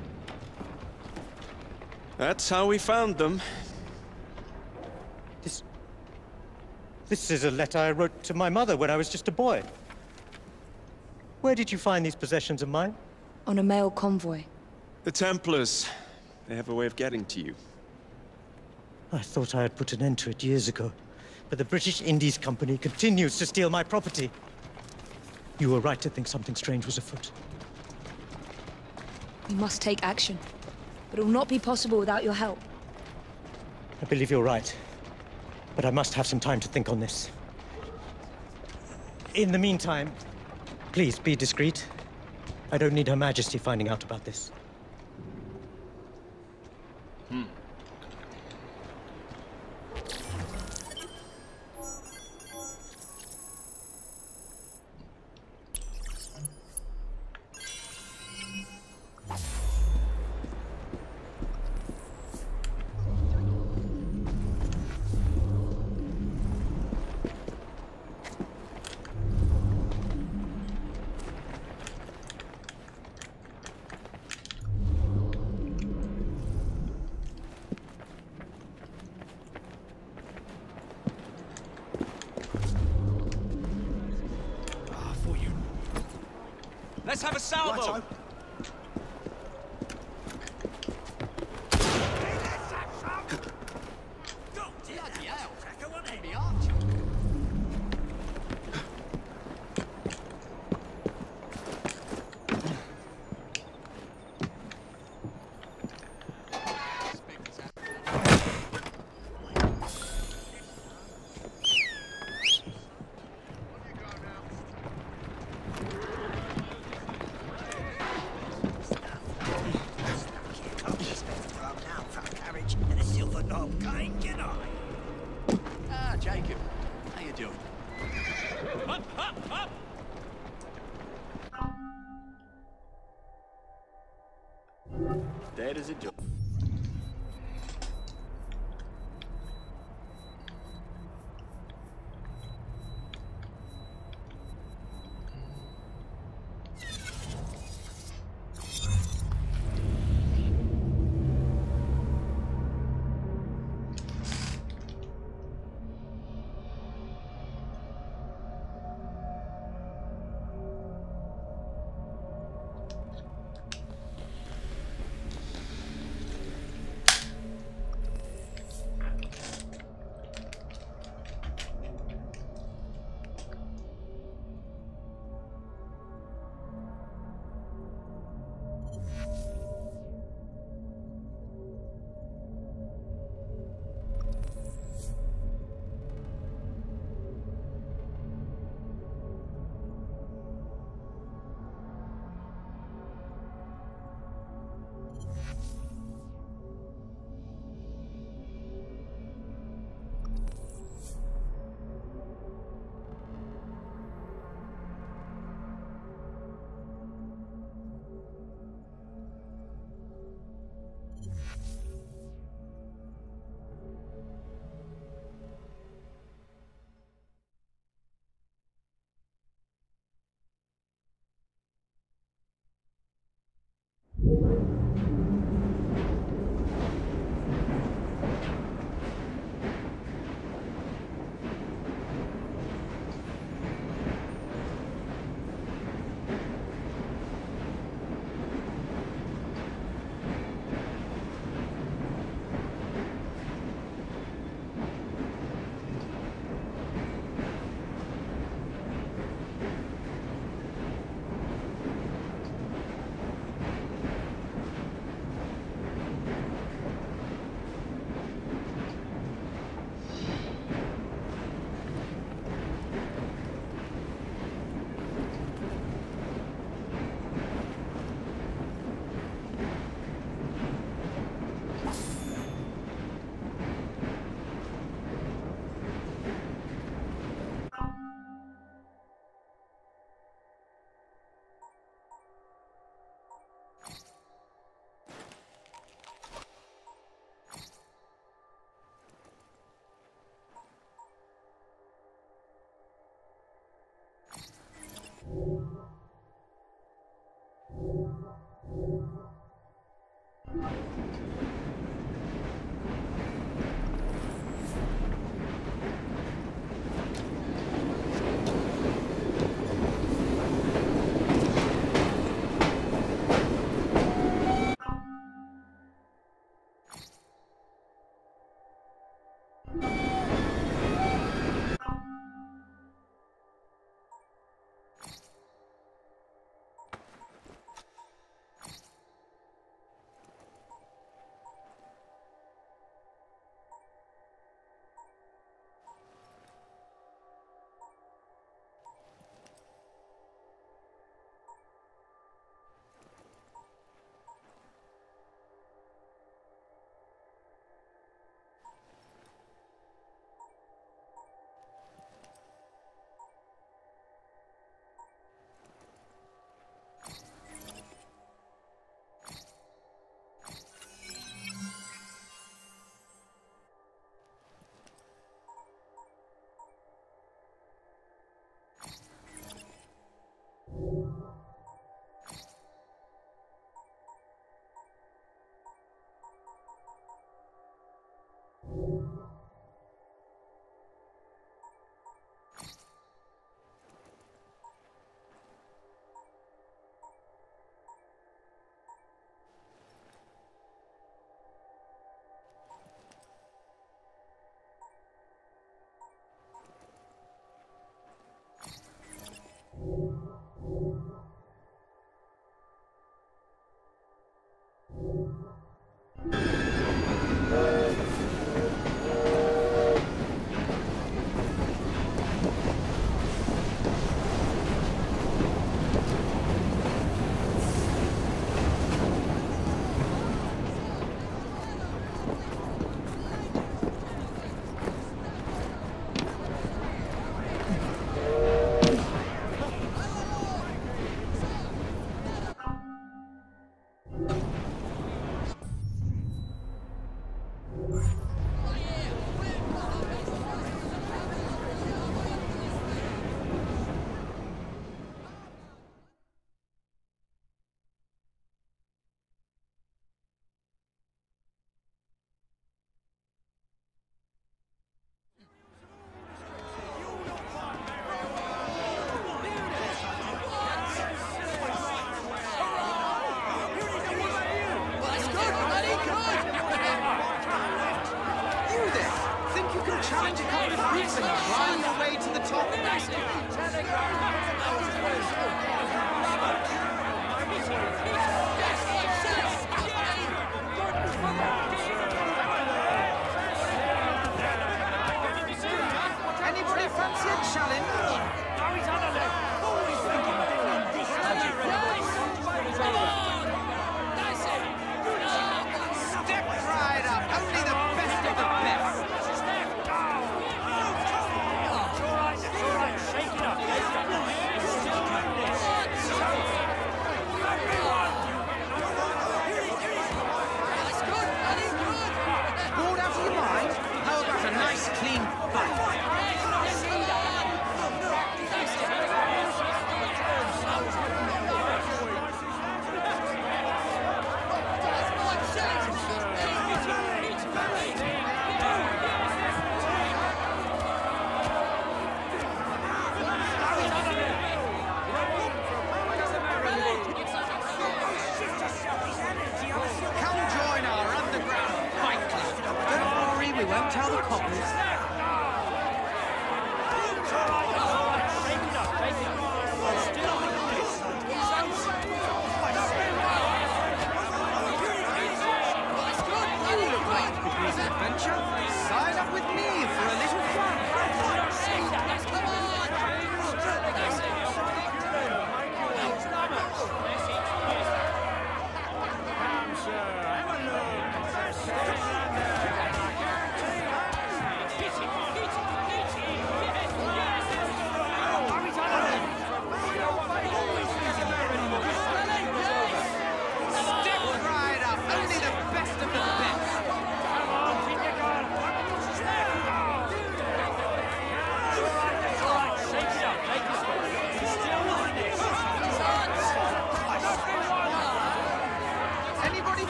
That's how we found them. This is a letter I wrote to my mother when I was just a boy. Where did you find these possessions of mine? On a mail convoy. The Templars. They have a way of getting to you. I thought I had put an end to it years ago, but the British Indies Company continues to steal my property. You were right to think something strange was afoot. We must take action, but it will not be possible without your help. I believe you're right, but I must have some time to think on this. In the meantime, please be discreet. I don't need Her Majesty finding out about this. Let's have a salvo! Righto. Ah, Jacob. How you doing? Up, up, up! Dead as a dog.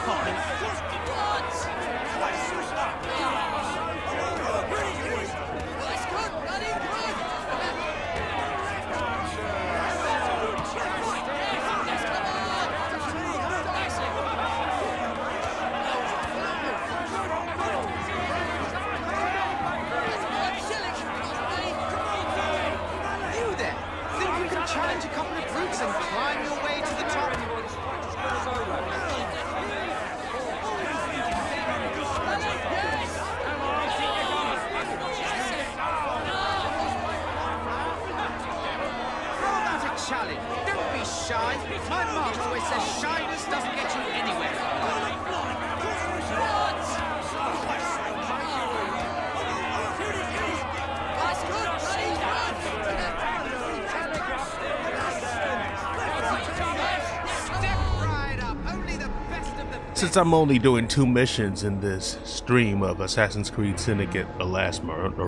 Challenge a couple of brutes and climb your way to the top. How about a challenge? Don't be shy. My mom always says shyness doesn't get you anywhere. Since I'm only doing 2 missions in this stream of Assassin's Creed Syndicate, the Last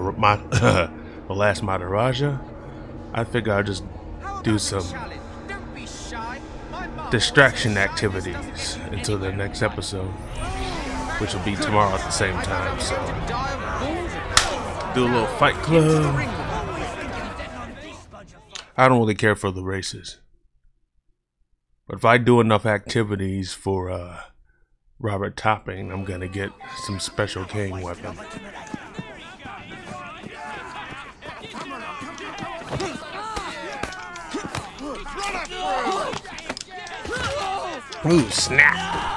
Maharaja, I figure I'll just do some distraction activities until the next episode, which will be tomorrow at the same time. So, do a little fight club. I don't really care for the races, but if I do enough activities for Robert Topping, I'm gonna get some special cane weapon. Ooh, snap!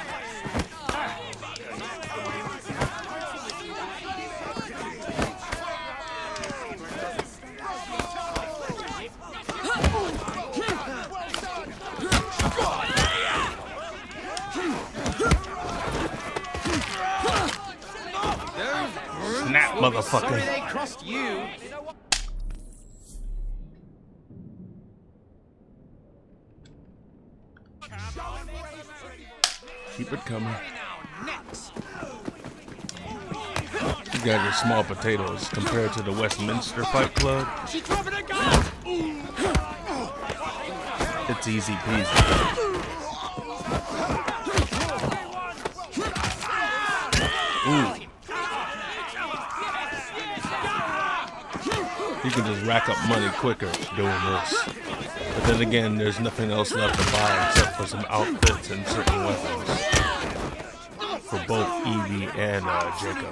Snap, motherfucker. Sorry they crossed you. Keep it coming. You guys are small potatoes compared to the Westminster Fight Club. It's easy peasy. Ooh. You can just rack up money quicker doing this. But then again, there's nothing else left to buy except for some outfits and certain weapons. For both Evie and Jacob.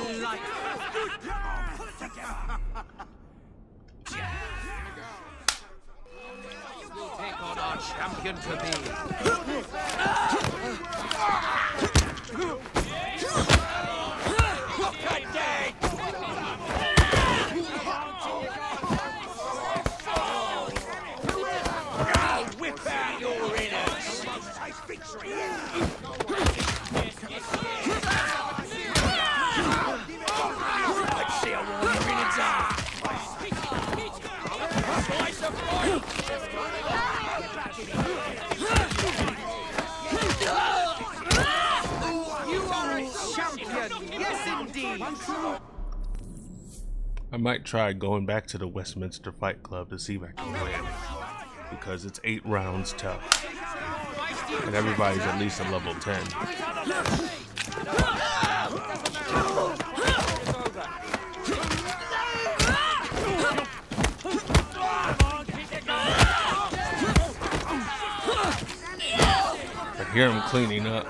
Take on our champion to me. I might try going back to the Westminster Fight Club to see if I can win, because it's 8 rounds tough, and everybody's at least a level 10. I hear him cleaning up.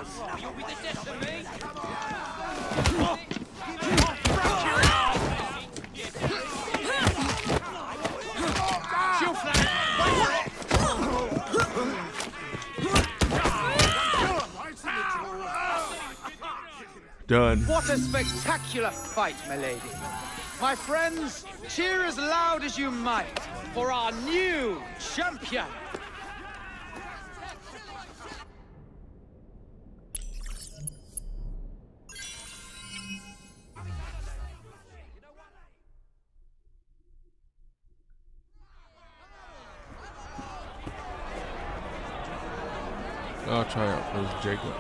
Done. What a spectacular fight, my lady. My friends, cheer as loud as you might for our new champion. I'll try out those Jacob.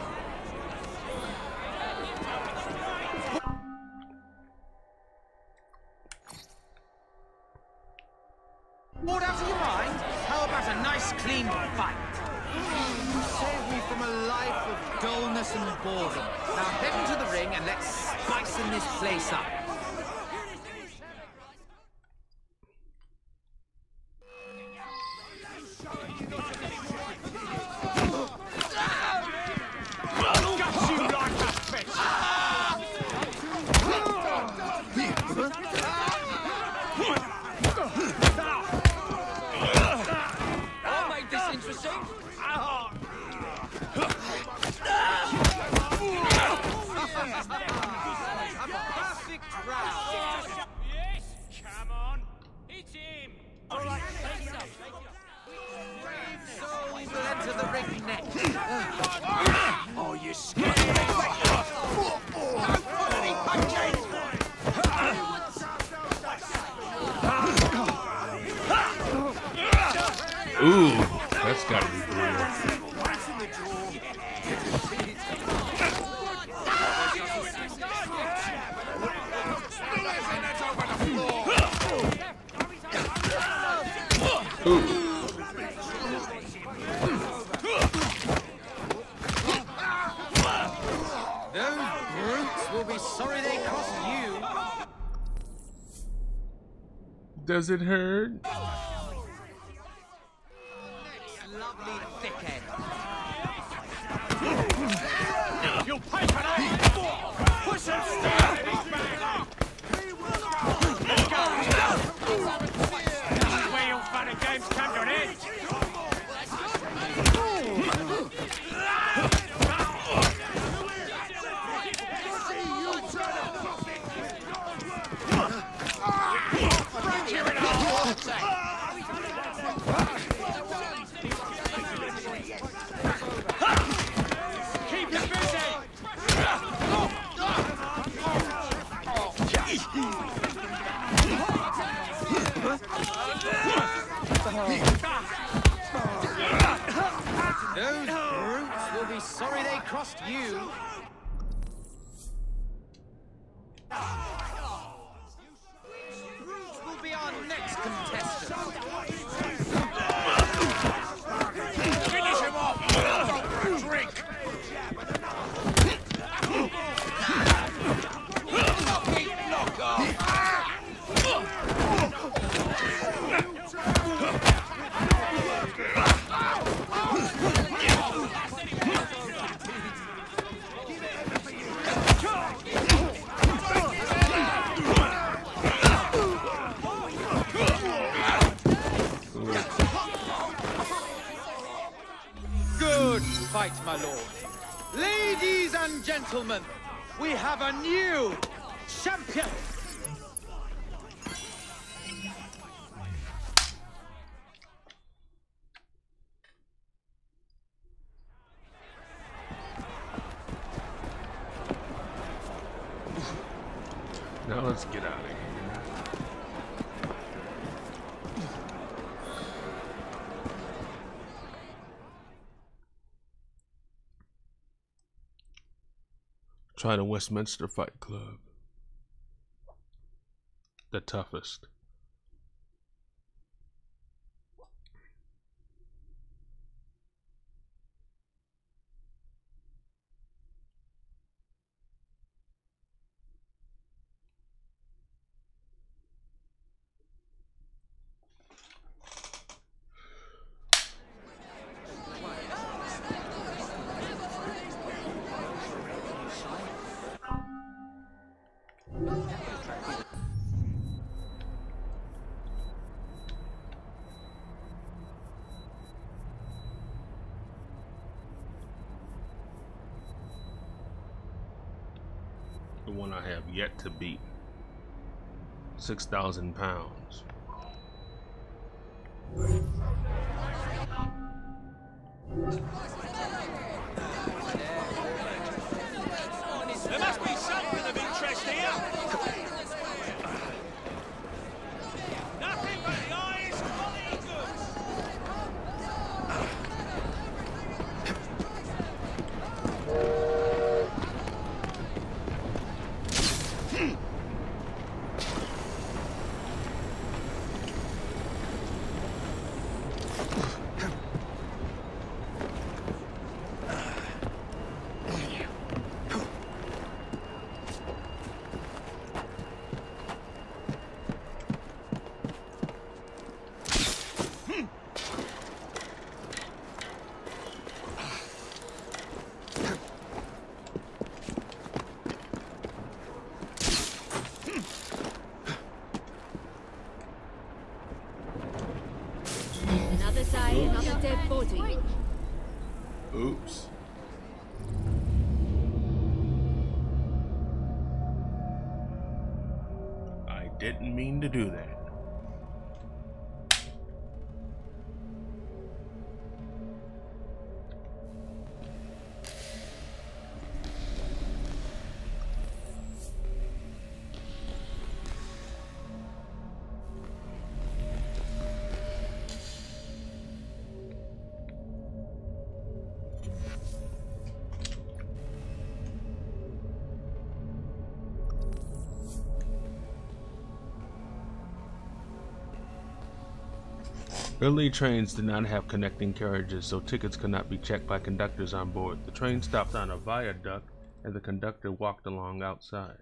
Bored out of your mind? How about a nice clean fight? Save me from a life of dullness and boredom. Now head into the ring and let's spicing this place up. Ooh, that's gotta be brutal. Ooh. Those brutes will be sorry they cost you. Does it hurt? Lovely thickhead. You'll pay for that! Push him straight! This is where your fun and games come to an end! Those brutes will be sorry they crossed you. Brutes will be our next contestant. Finish him off! Go for a drink! Knock off! Good fight, my lord. Ladies and gentlemen, we have a new champion. Now let's get out of here. Try the Westminster Fight Club. The toughest. The one I have yet to beat. 6,000 pounds. There must be something of interest here! Nothing but the eyes, quality goods! Oops. I didn't mean to do that. Early trains did not have connecting carriages, so tickets could not be checked by conductors on board. The train stopped on a viaduct, and the conductor walked along outside.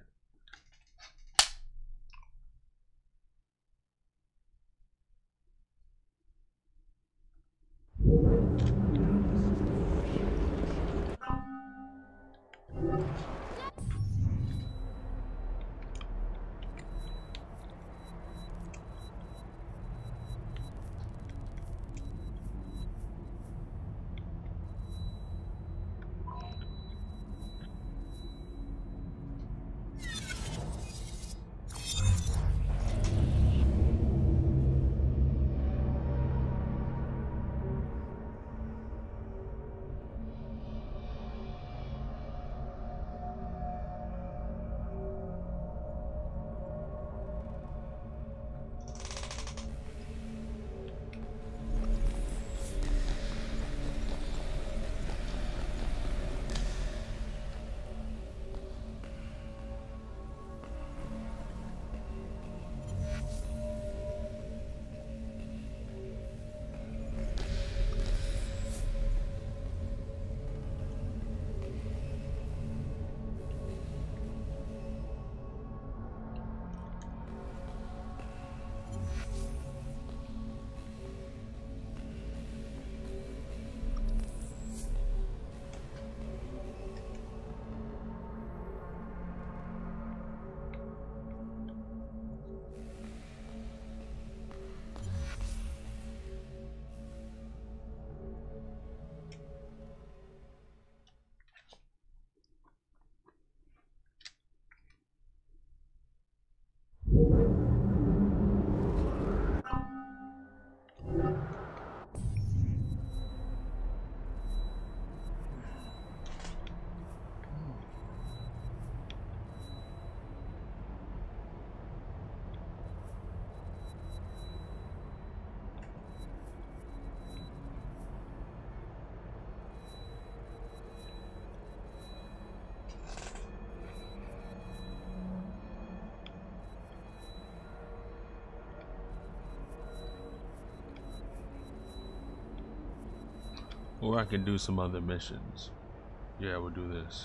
Or I can do some other missions. Yeah, we'll do this.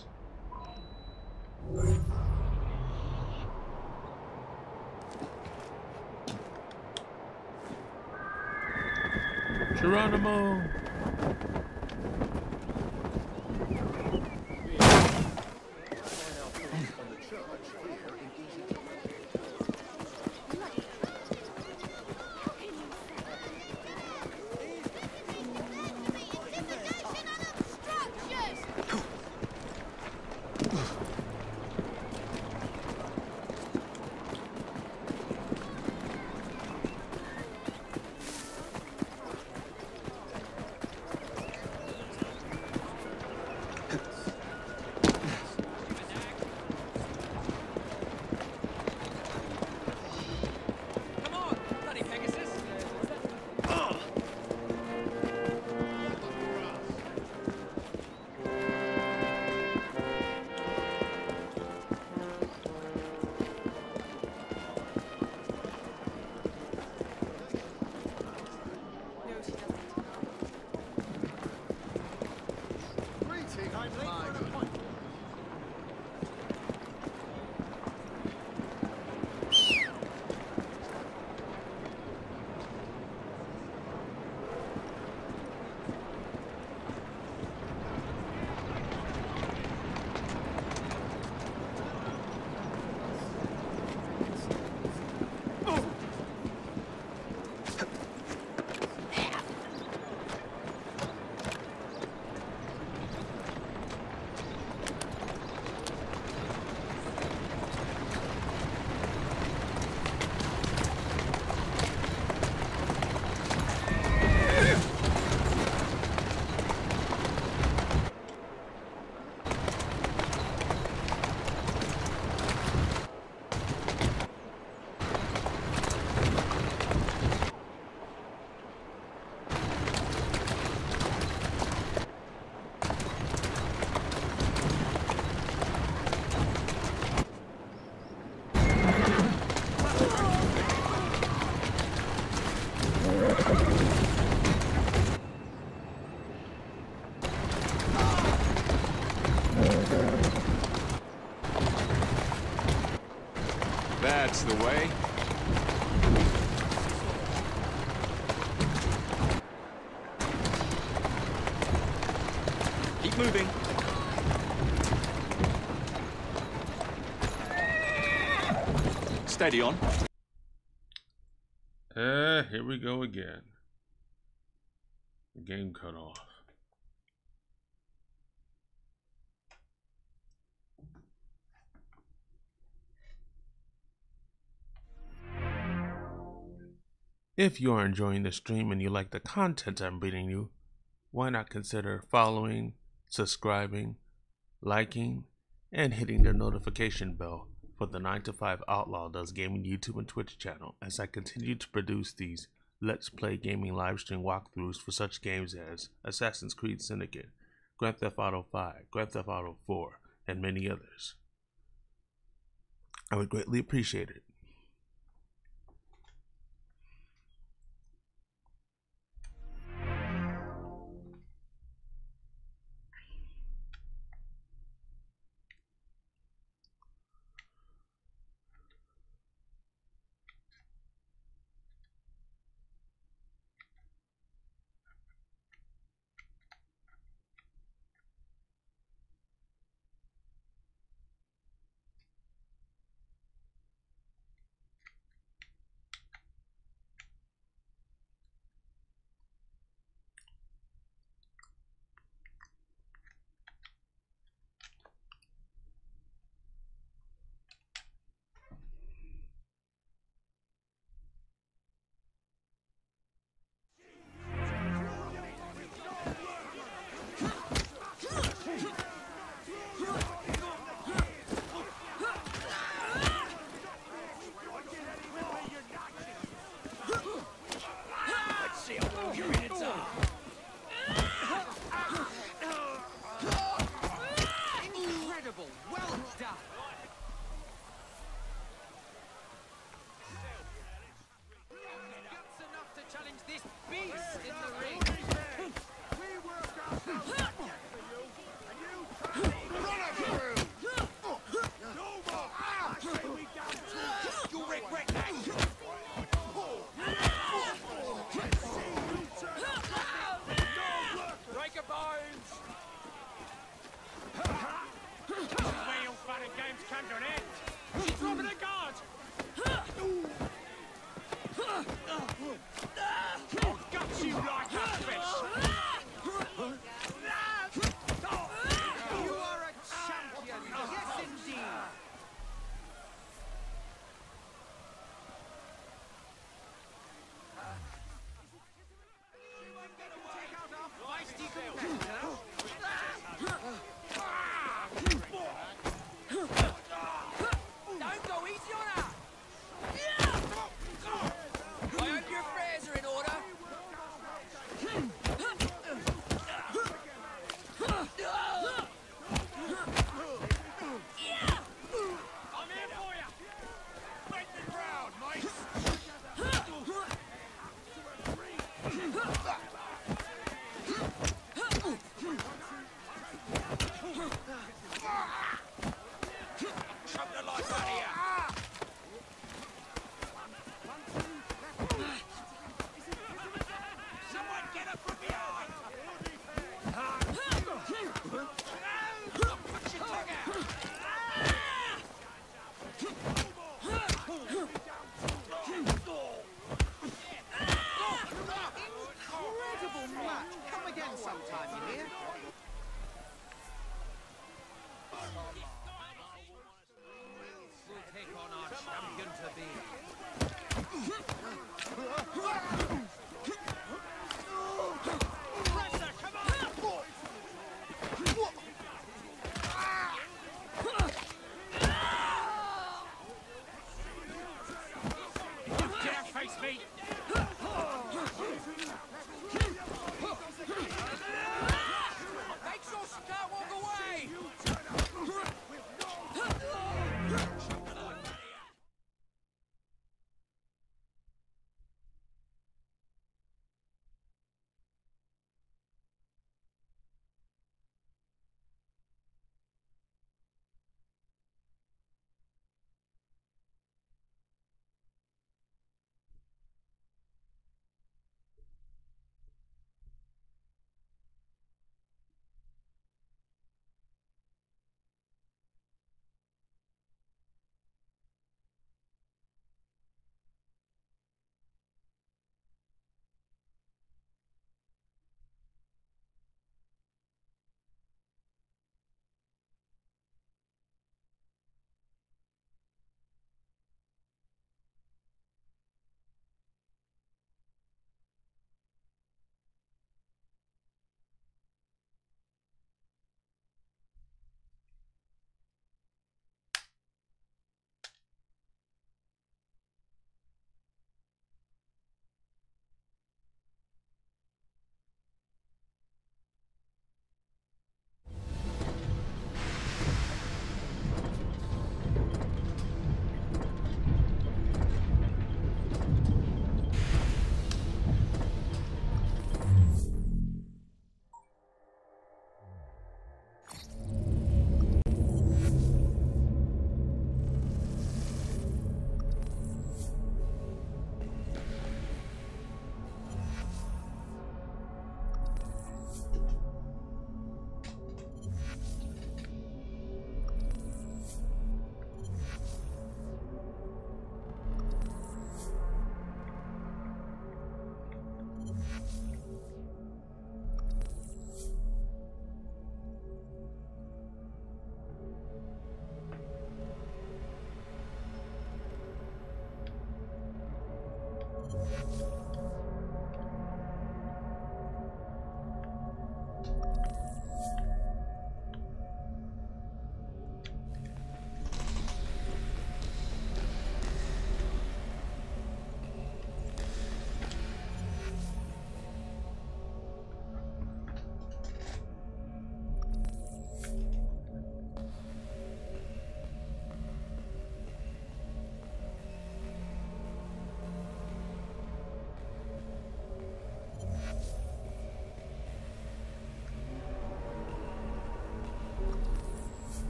Geronimo! That's the way. Keep moving. Steady on. Here we go again. The game cut off. If you are enjoying the stream and you like the content I'm bringing you, why not consider following, subscribing, liking, and hitting the notification bell for the 9 to 5 Outlaw Does Gaming YouTube and Twitch channel as I continue to produce these Let's Play gaming live stream walkthroughs for such games as Assassin's Creed Syndicate, Grand Theft Auto 5, Grand Theft Auto 4, and many others. I would greatly appreciate it.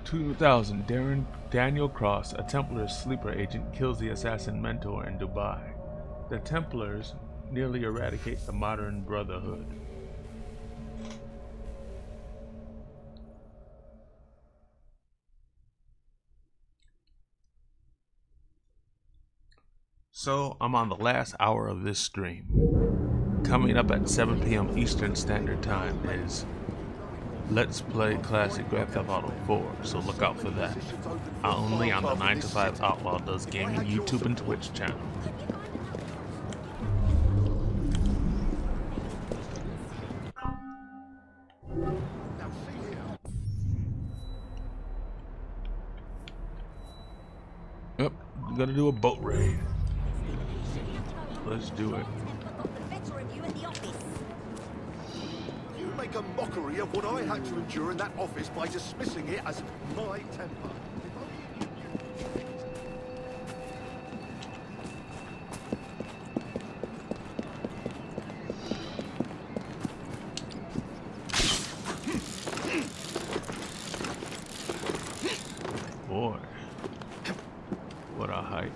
2000, Daniel Cross, a Templar sleeper agent, kills the assassin mentor in Dubai. The Templars nearly eradicate the modern Brotherhood. So, I'm on the last hour of this stream. Coming up at 7 p.m. Eastern Standard Time is Let's Play Classic Grand Theft Auto 4, so look out for that. Only on the 9 to 5 Outlaw Does Gaming YouTube and Twitch channel. Yep, gonna do a boat raid. Let's do it. You make a mockery of what I had to endure in that office by dismissing it as my temper. Boy, what a hype.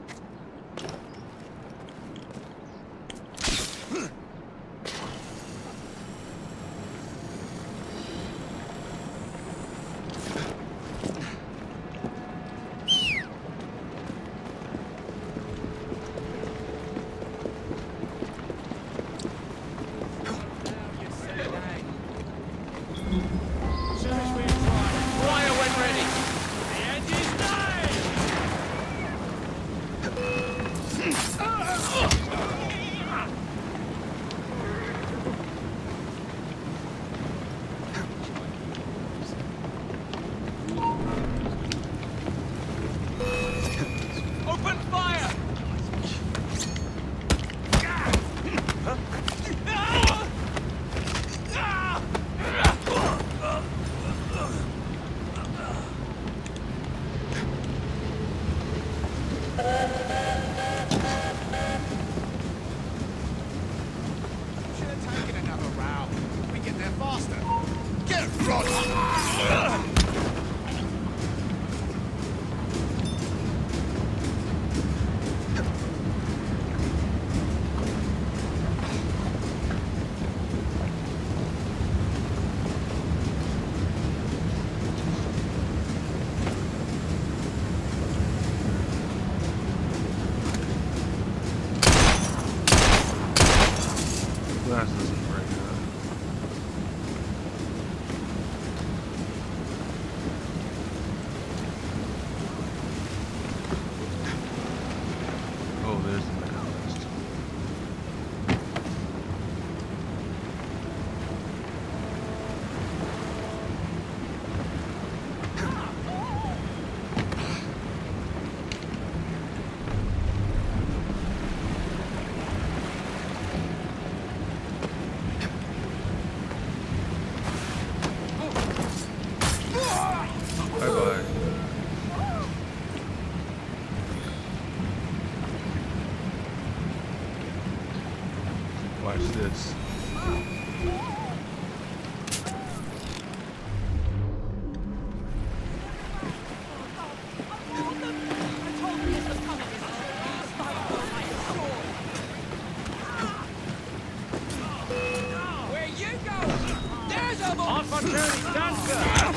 Watch this. Where you go? There's a opportunity dancer.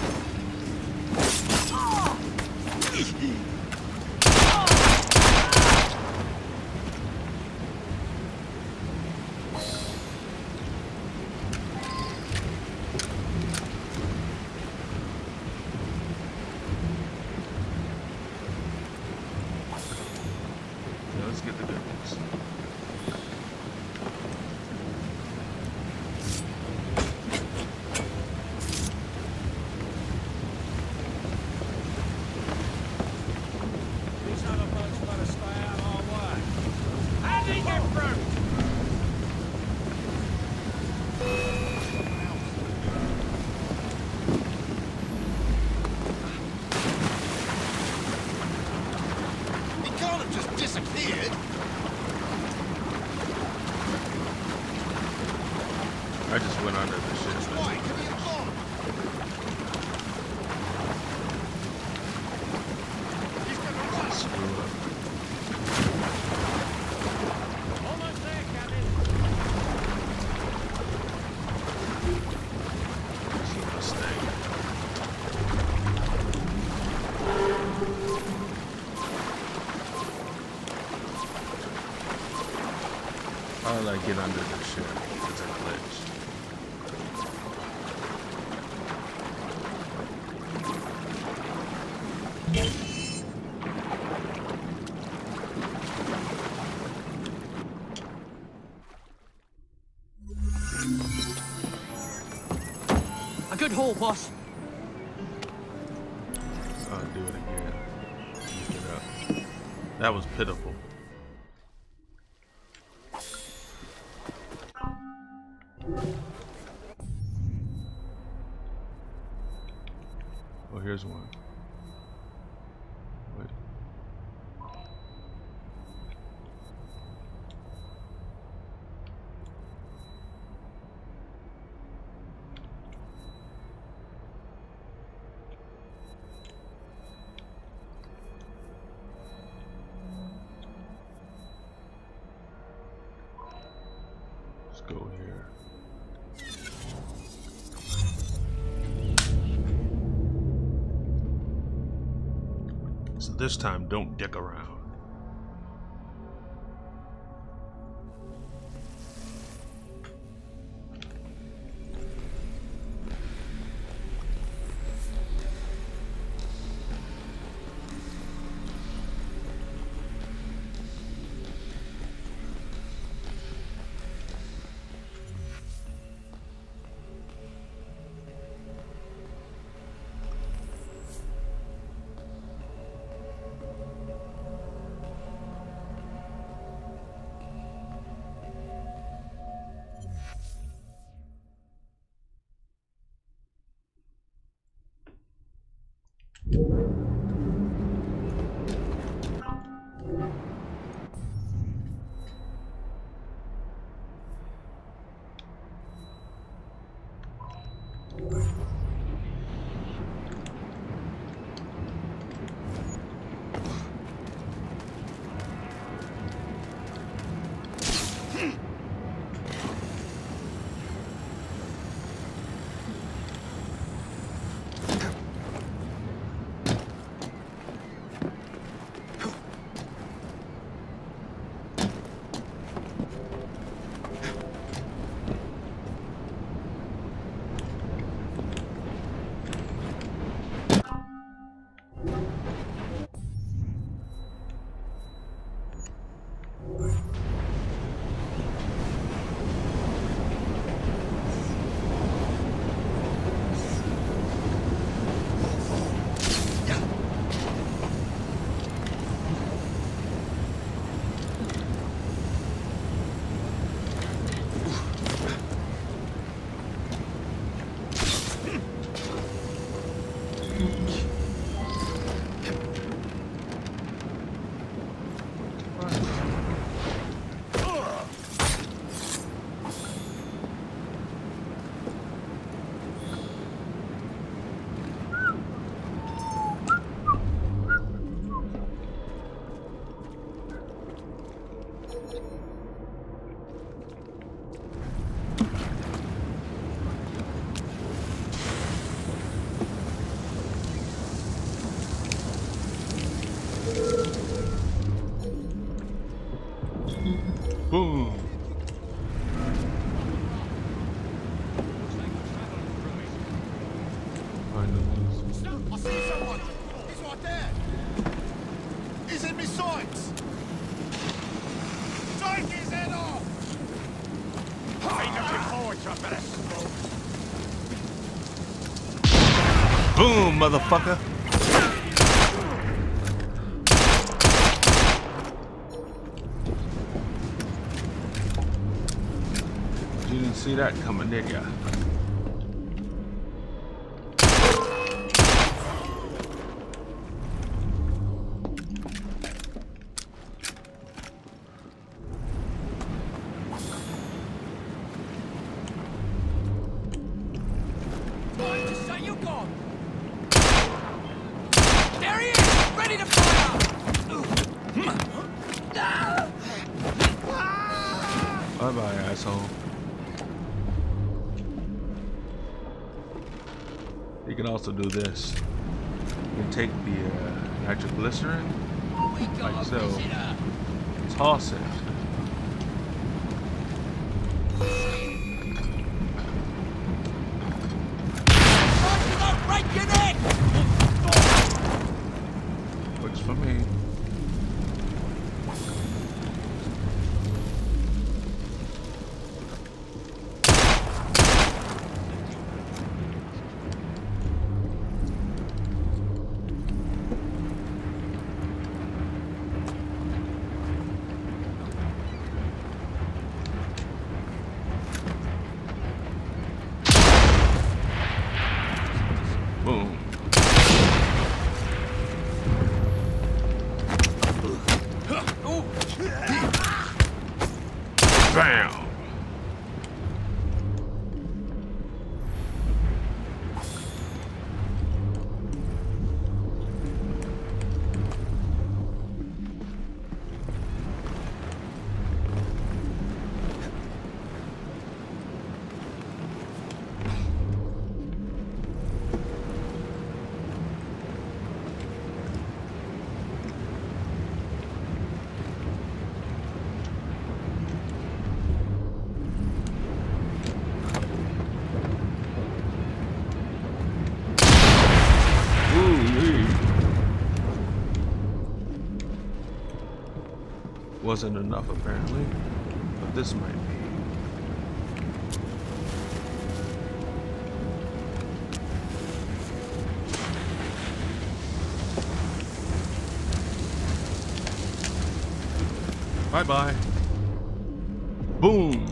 Let's get the good ones. These other bugs better stay out of our way. How do you get through? He can't have just disappeared. I just went under the shit. Why? Give me a bomb. till I get under the ship. It's a glitch. A good haul, boss. I'll do it again. Keep it up. That was pitiful. Oh, here's one. Wait. Let's go here. So this time, don't dick around. Boom. Stop! I see someone! He's right there! He's in my sights! Take his head off! Ain't looking forward to a better smoke. Boom, motherfucker. You didn't see that coming, did ya? Bye-bye, asshole. You can also do this. You can take the nitroglycerin, like so, toss it, wasn't enough apparently, but this might be. Bye-bye. Boom.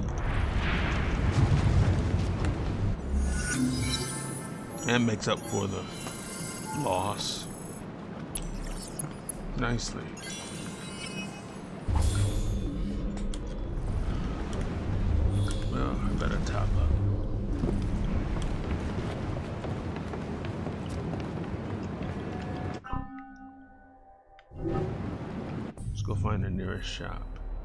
And makes up for the loss. Nicely. Well, I better top up. Let's go find the nearest shop.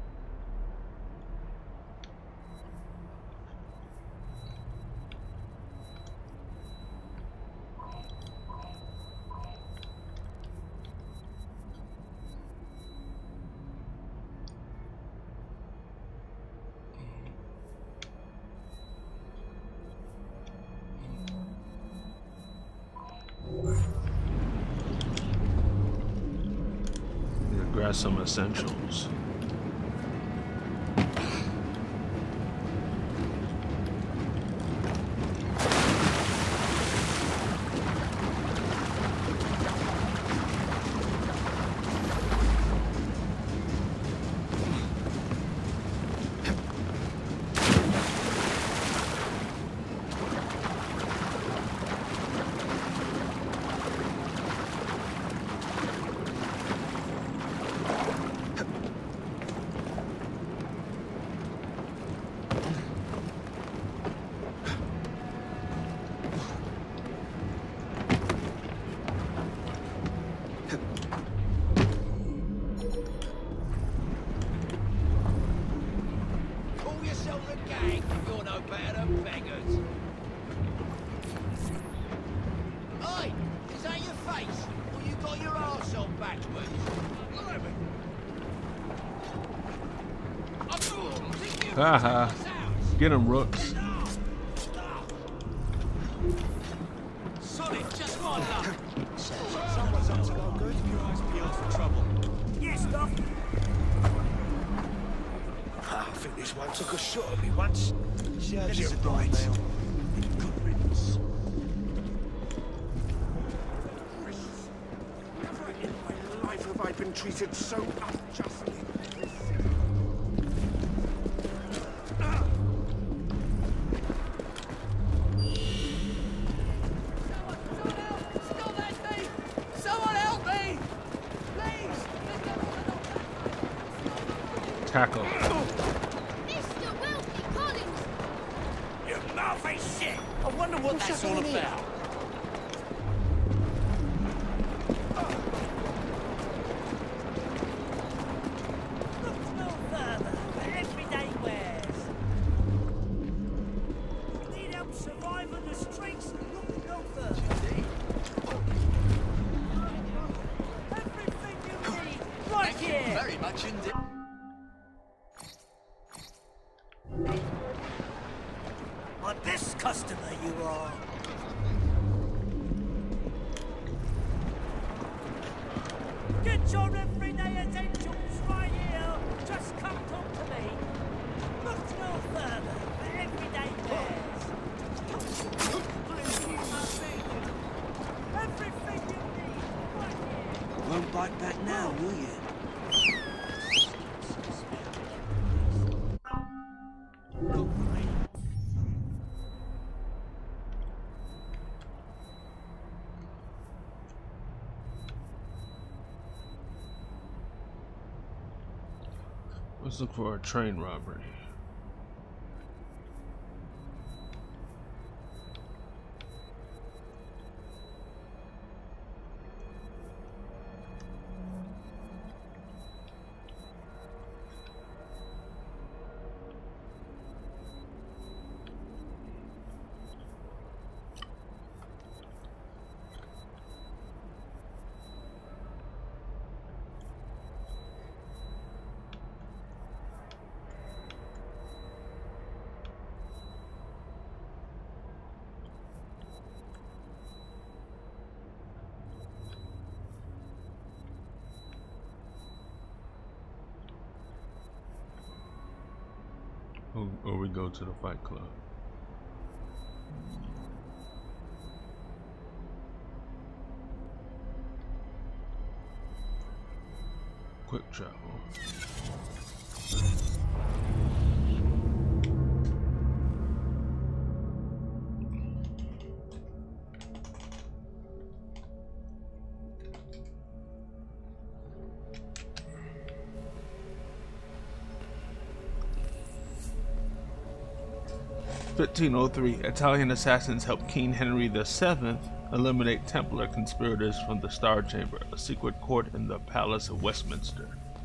Grab some essentials. Haha. Get him, Rooks. Solid, just my luck. Someone's up to no good. Your eyes peeled for trouble. Yes, Doc. I think this one took a shot at me once. Serves you right. Good riddance. Never in my life have I been treated so unjustly. Tackle. Mr. Wealthy Collins! You mouthy shit! I wonder what that's all about. Look no further for everyday wares. Need help surviving the streets? Look no further. Everything you need, right here! Very much indeed. My best customer you are. Get your everyday essentials right here. Just come talk to me. Look no further for everyday wares. Everything you need right here. Won't bite back now, will you? Let's look for a train robbery. Or we go to the Fight Club. Quick travel. In 1503, Italian assassins helped King Henry VII eliminate Templar conspirators from the Star Chamber, a secret court in the Palace of Westminster.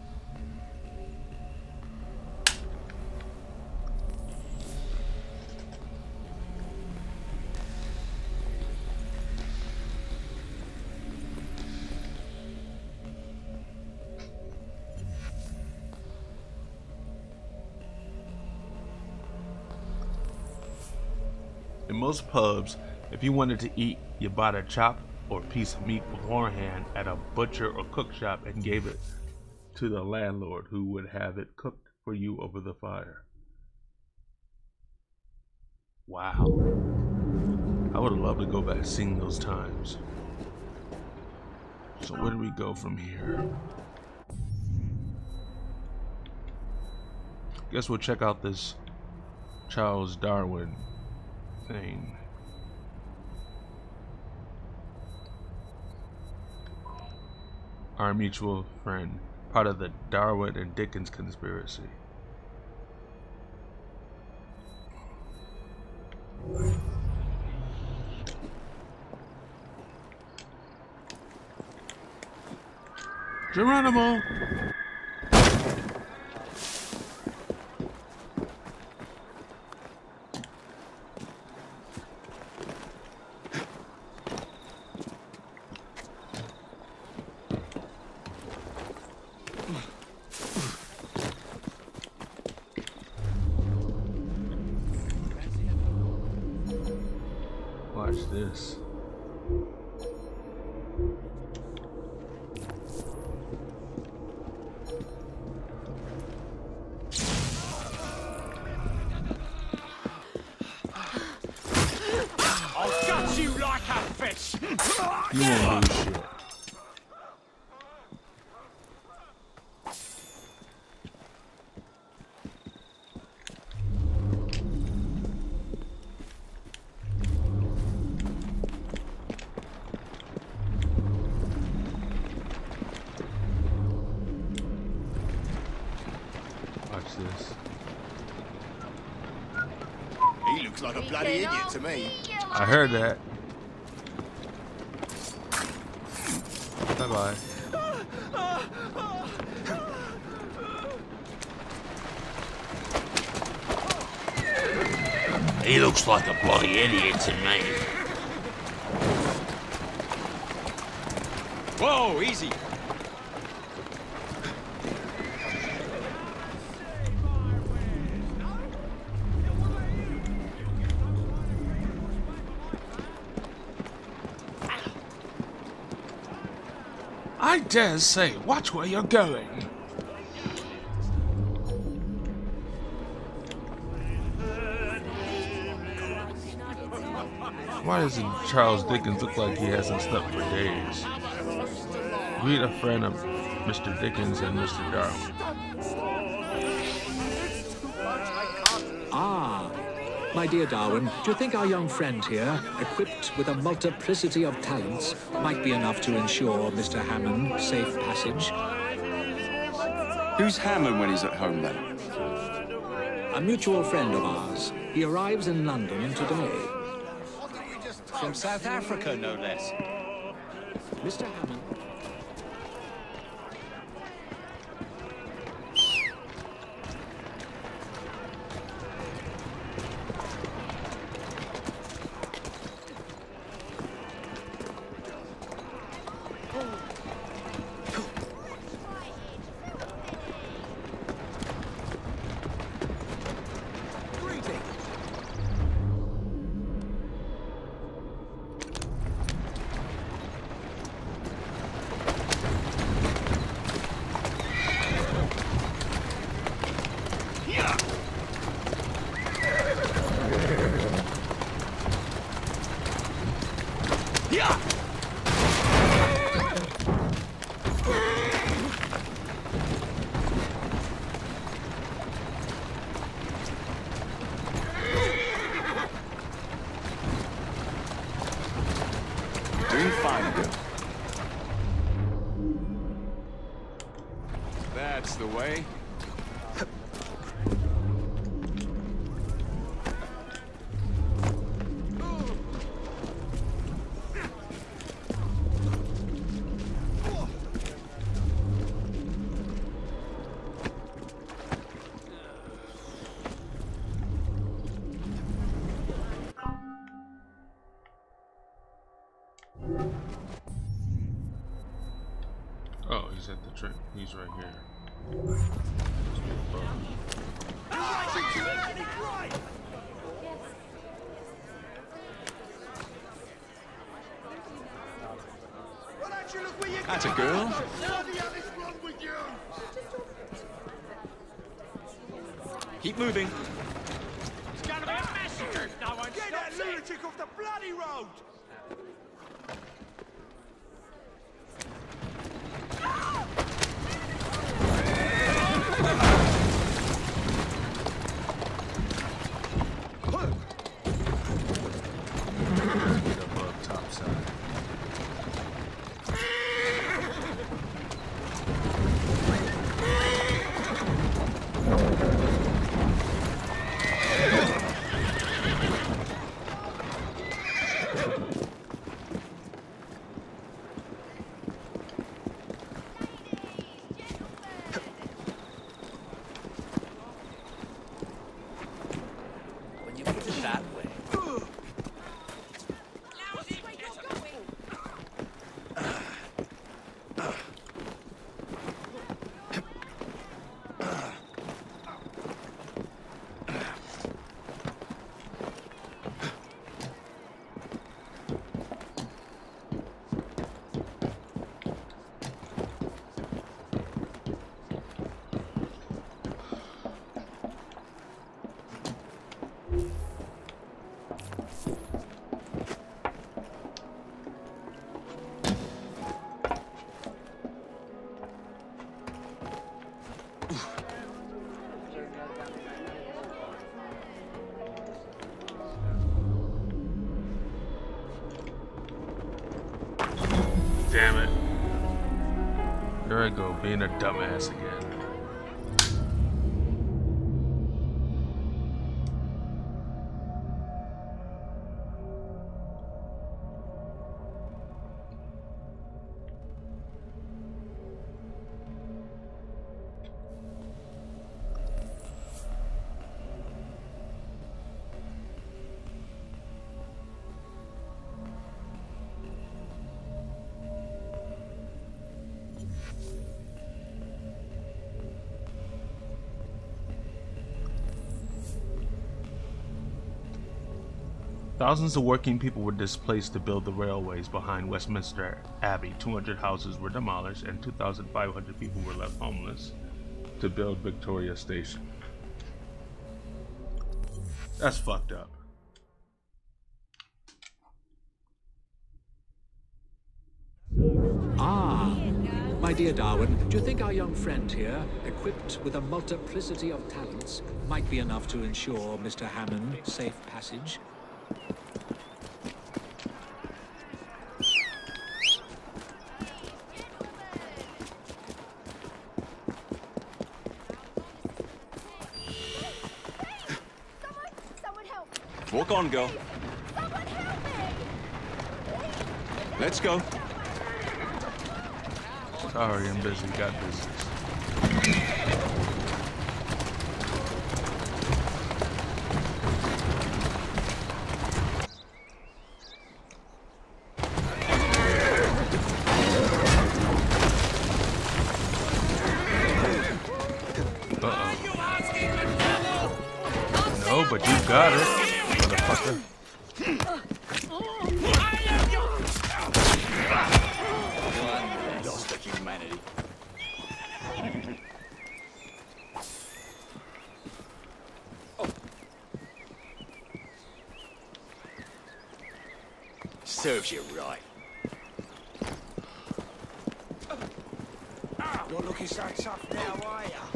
In most pubs, if you wanted to eat, you bought a chop or piece of meat beforehand at a butcher or cook shop and gave it to the landlord, who would have it cooked for you over the fire. Wow. I would have loved to go back seeing those times. So where do we go from here? Guess we'll check out this Charles Darwin thing. Our mutual friend, part of the Darwin and Dickens conspiracy. Geronimo! Watch this. I'll gut you like a fish! You won't lose shit. This. He looks like a bloody idiot to me. I heard that. Bye bye. He looks like a bloody idiot to me. Whoa, easy. I dare say, watch where you're going. Why doesn't Charles Dickens look like he hasn't slept for days? Read a friend of Mr. Dickens and Mr. Darwin. Ah, my dear Darwin, do you think our young friend here, equipped with a multiplicity of talents, might be enough to ensure Mr. Hammond safe passage? Who's Hammond when he's at home, then? A mutual friend of ours. He arrives in London today. From South Africa, no less. Mr. Hammond. Fine girl. That's the way. Oh, he's at the train. He's right here. That's a girl. Keep moving. It's gonna be a massacre if no one Get that lunatic off the bloody road! Damn it. There I go, being a dumbass again. Thousands of working people were displaced to build the railways behind Westminster Abbey. 200 houses were demolished and 2,500 people were left homeless to build Victoria Station. That's fucked up. Ah, my dear Darwin, do you think our young friend here, equipped with a multiplicity of talents, might be enough to ensure Mr. Hammond safe passage? Walk on, girl. Let's go. Sorry, I'm busy. Got business. No, but you got it, motherfucker. Lost to humanity. Serves you right. You're looking so tough now, are ya?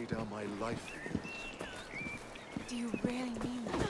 lay down my life. Do you really mean that?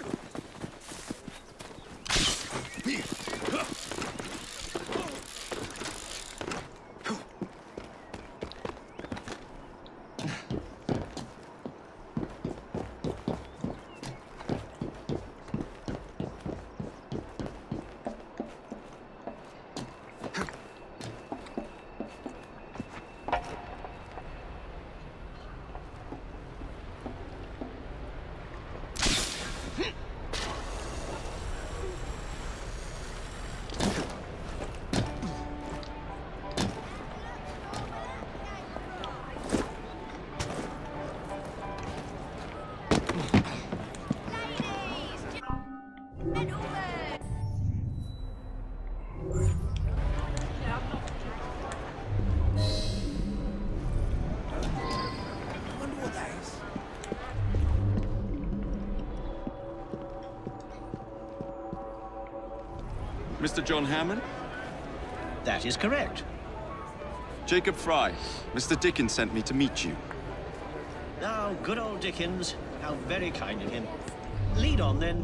Mr. John Hammond? That is correct. Jacob Frye. Mr. Dickens sent me to meet you. Oh, good old Dickens. How very kind of him. Lead on, then.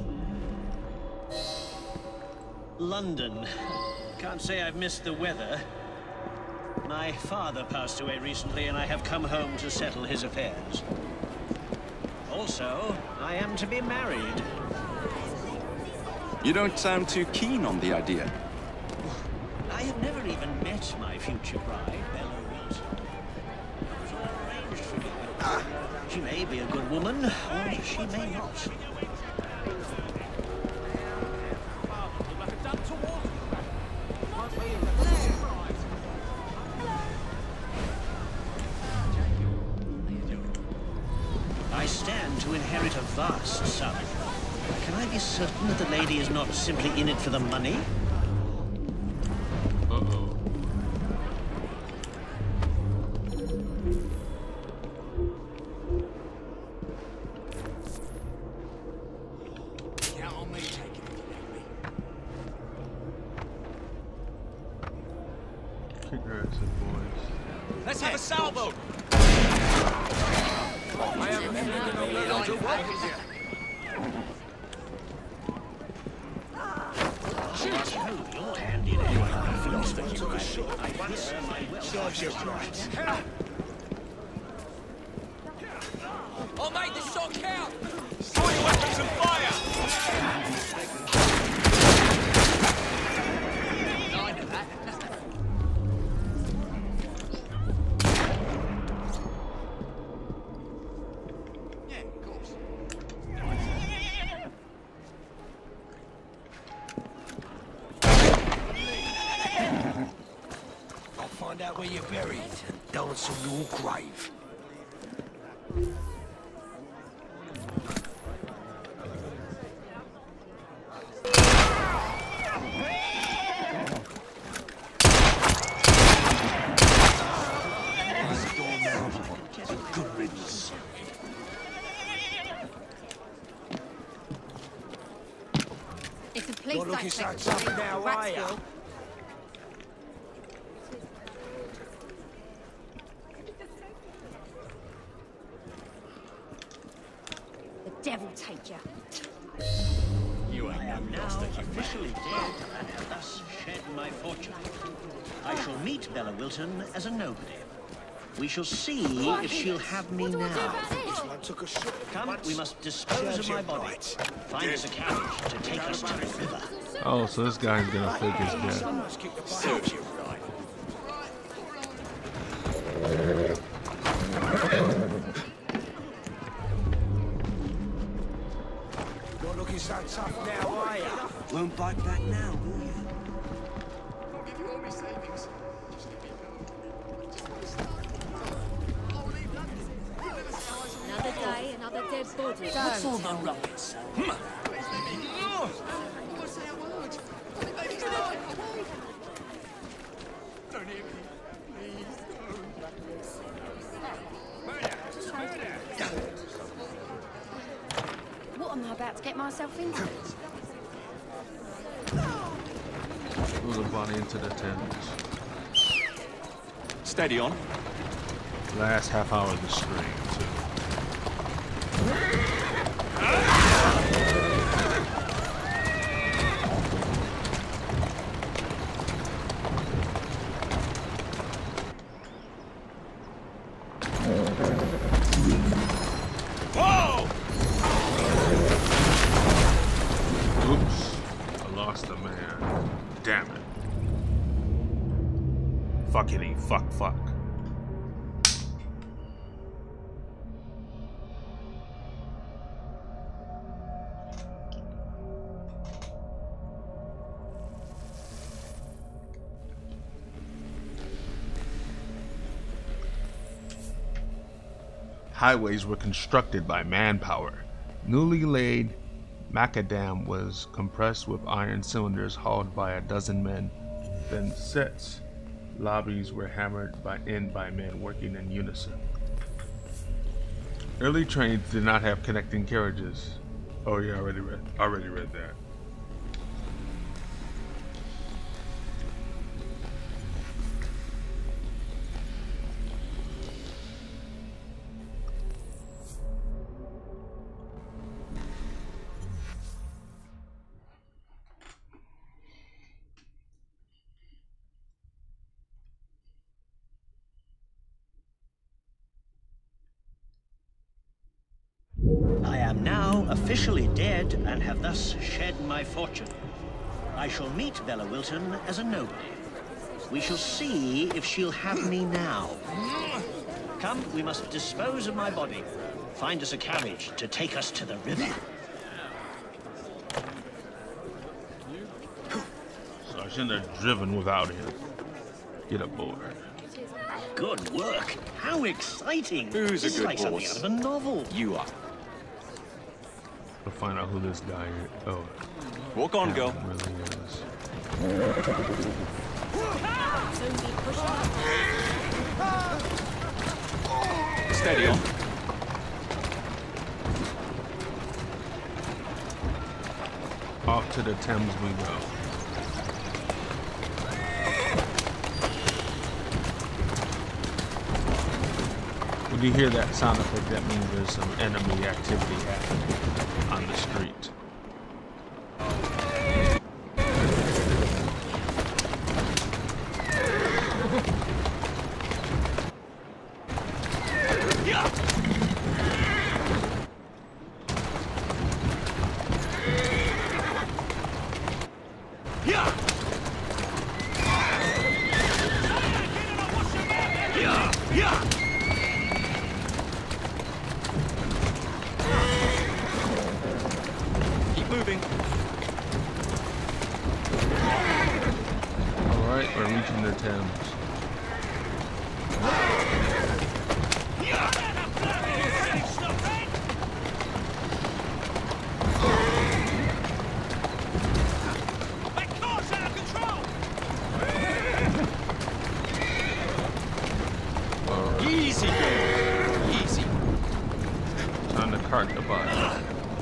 London. Can't say I've missed the weather. My father passed away recently, and I have come home to settle his affairs. Also, I am to be married. You don't sound too keen on the idea. I have never even met my future bride, Bella Wilson. It was all arranged for me. She may be a good woman, or she may not. I stand to inherit a vast sum. Can I be certain that the lady is not simply in it for the money? Uh-oh. Count on me taking it, Congrats, boys. Let's have a salvo! I haven't been able to work with you. You're handy anyway. I took a shot. Serves your rights. I'll make this shot count! Throw your weapons and fire! I know that. Yeah, of course. I'll find out where you're buried and dance on your grave. Good riddance. If the police You're looking so tough now, are you? The devil take you. You are now officially dead, and thus shed my fortune. I shall meet Bella Wilson as a nobody. We shall see if she'll have me now. This one took a shot. Come, we must dispose of my body. Find us a carriage to take us to the river. Oh, so this guy's gonna fake his death. Serves you right. You're looking so tough now, are you? Won't bite back now, will you? I'll give you all my savings. Just let me go. Another day, another dead body. What's all the ruckus? Don't hit me. Please, What am I about to get myself into? Throw the body into the Thames. Steady on. Last half hour of the stream, too. Whoa! Oops. I lost a man. Damn it. Fuckity fuck fuck. Highways were constructed by manpower. Newly laid macadam was compressed with iron cylinders hauled by a dozen men. Then sets lobbies were hammered in by men working in unison. Early trains did not have connecting carriages. Oh yeah, already read that. I am now officially dead and have thus shed my fortune. I shall meet Bella Wilton as a nobody. We shall see if she'll have me now. Come, we must dispose of my body. Find us a carriage to take us to the river. So I shouldn't have driven without him. Get aboard. Good work. How exciting. Who's a This is good like something horse? out of a novel. You are. To find out who this guy is. Oh. Walk on, girl. Really is. Steady on. Off to the Thames we go. When you hear that sound effect, that means there's some enemy activity happening on the street. Keep moving. Alright, we're reaching the Thames. Easy, girl. Easy. Time to cart the body.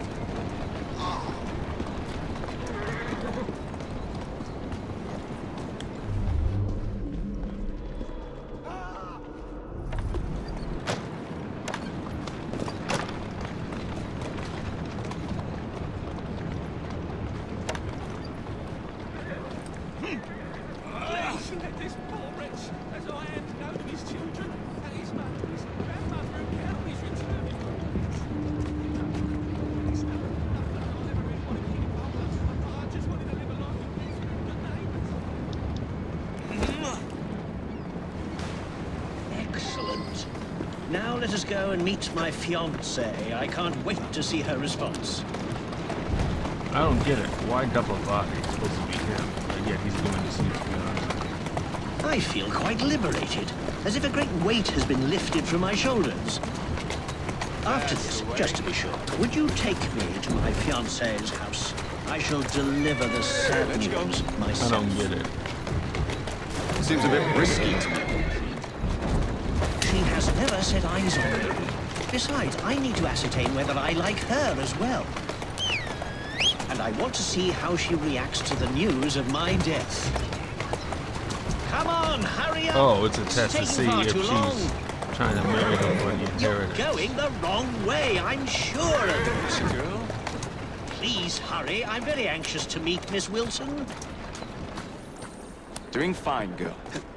This poor wretch, as I am known to his children, and his mother, his grandmother, and Carol is returning. I just wanted to live a life of peace with good neighbours. Excellent. Now let us go and meet my fiancée. I can't wait to see her response. I don't get it. Why double body? It's supposed to be him, but yet he's going to see his fiance. I feel quite liberated, as if a great weight has been lifted from my shoulders. After this, just to be sure, would you take me to my fiancée's house? I shall deliver the sad news myself. I don't get it. Seems a bit risky to me. She has never set eyes on me. Besides, I need to ascertain whether I like her as well. And I want to see how she reacts to the news of my death. Come on, hurry up! Oh, it's a test to taking see far if too long. Trying to marry her for the You're inheritance. going the wrong way, I'm sure of it. Girl? Please hurry. I'm very anxious to meet Miss Wilson. Doing fine, girl.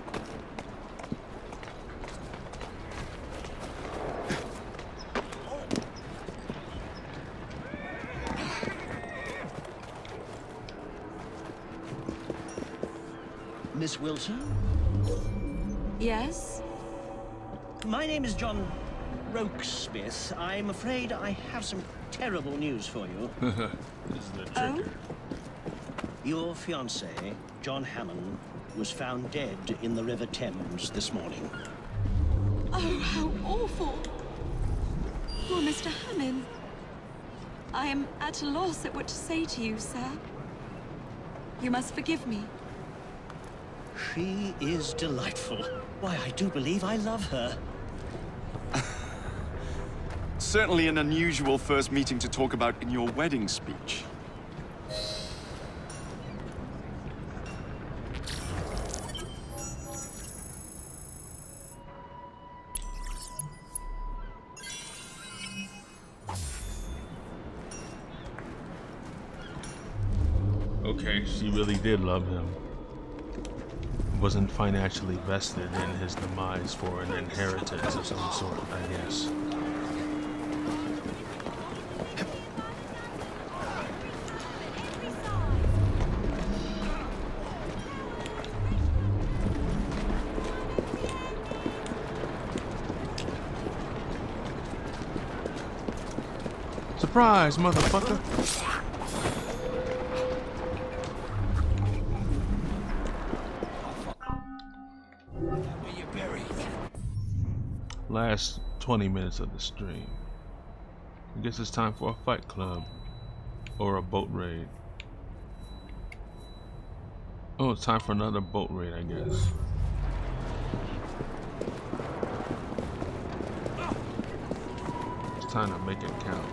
Miss Wilson? Yes? My name is John Rokesmith. I'm afraid I have some terrible news for you. This is the trigger. Your fiancé, John Hammond, was found dead in the River Thames this morning. Oh, how awful. Poor Mr. Hammond. I am at a loss at what to say to you, sir. You must forgive me. She is delightful. Why, I do believe I love her. Certainly an unusual first meeting to talk about in your wedding speech. Okay, she really did love him. Wasn't financially vested in his demise for an inheritance of some sort, I guess. Surprise, motherfucker! Last 20 minutes of the stream. I guess it's time for a fight club. Or a boat raid. Oh, it's time for another boat raid, I guess. It's time to make it count.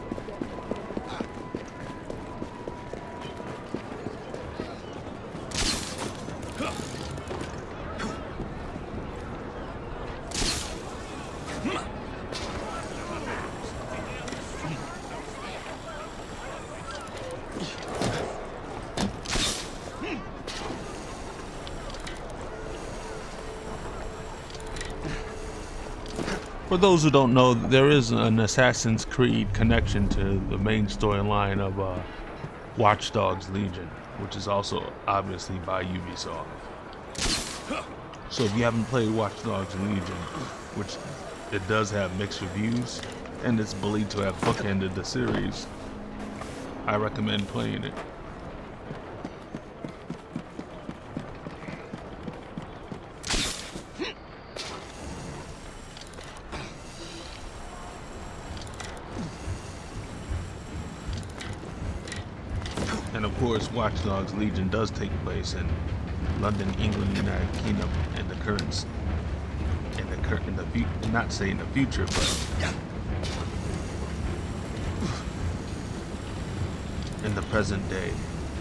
For those who don't know, there is an Assassin's Creed connection to the main storyline of Watch Dogs Legion, which is also obviously by Ubisoft. So if you haven't played Watch Dogs Legion, which it does have mixed reviews, and it's believed to have bookended the series, I recommend playing it. And of course, Watch Dogs Legion does take place in London, England, United Kingdom, in the current, not say in the future, but in the present day.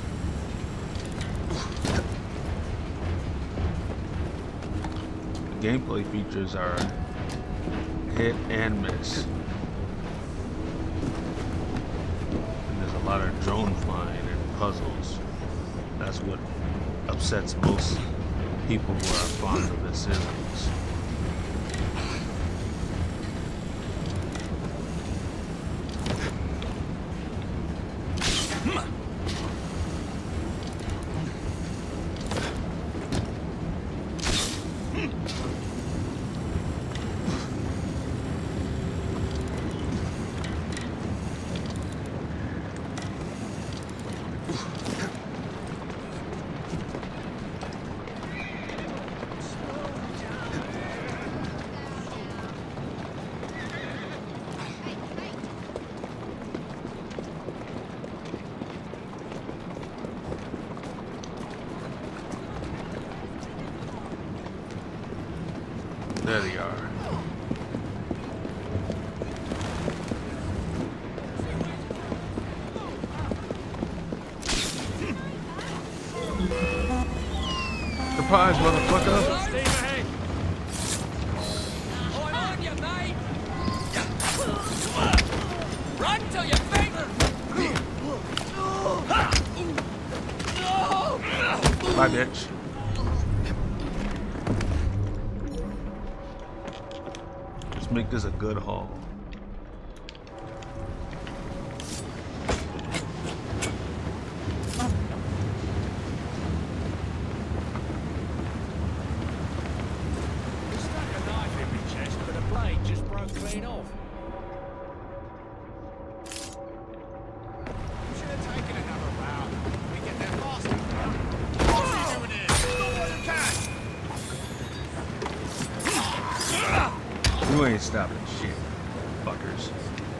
The gameplay features are hit and miss. And there's a lot of drone flying and puzzles. That's what upsets most people who are fond of the series. There they are. Surprise, motherfucker! Bye, bitch. Let's make this a good haul. You ain't stopping shit, fuckers.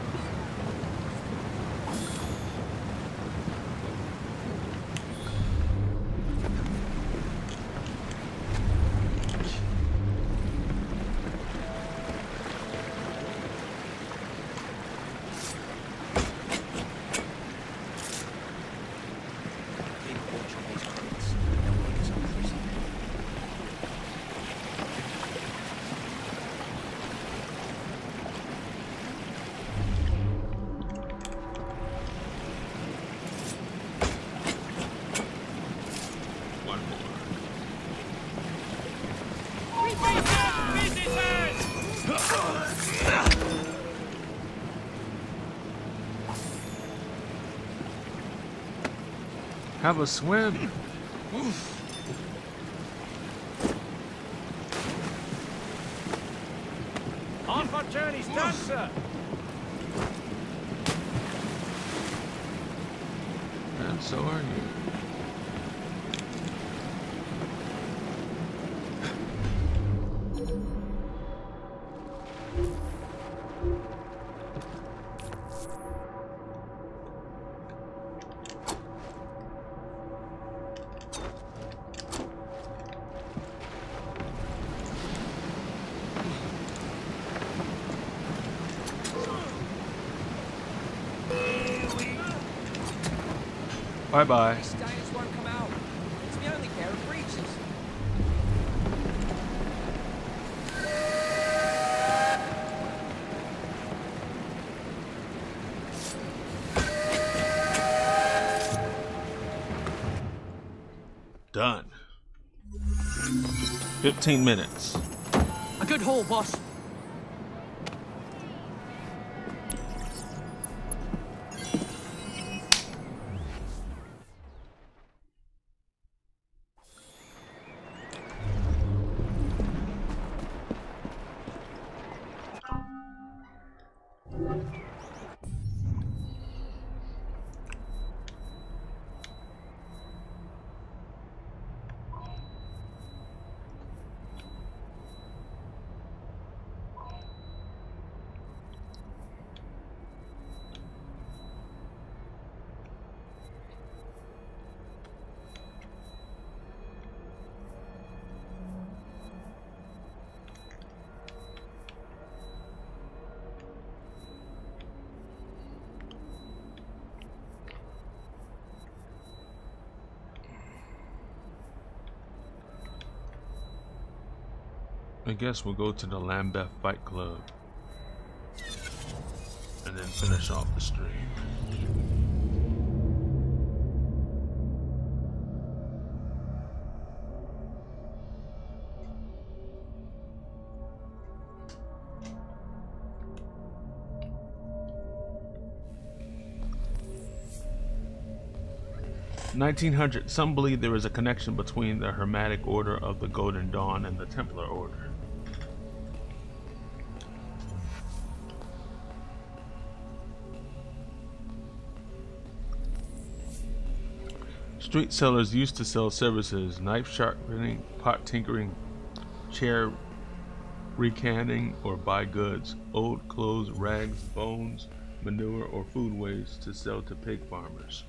Have a swim. Half our journey's done, sir. And so are you. Bye-bye. These stains won't come out. It's the only pair of breeches. Done. 15 minutes. A good haul, boss. I guess we'll go to the Lambeth Fight Club and then finish off the stream. (1900) Some believe there is a connection between the Hermetic Order of the Golden Dawn and the Templar Order. Street sellers used to sell services: knife sharpening, pot tinkering, chair recanting, or buy goods, old clothes, rags, bones, manure, or food waste to sell to pig farmers.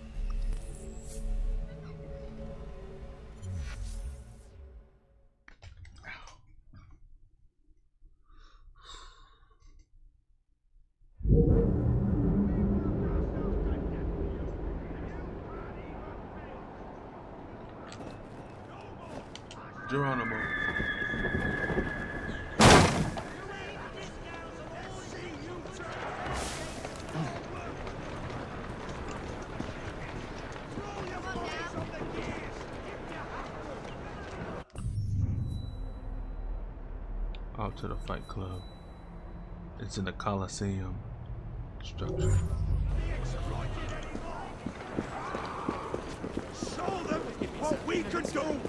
Geronimo. out to the fight club. It's in the Coliseum structure. Show them what we can do!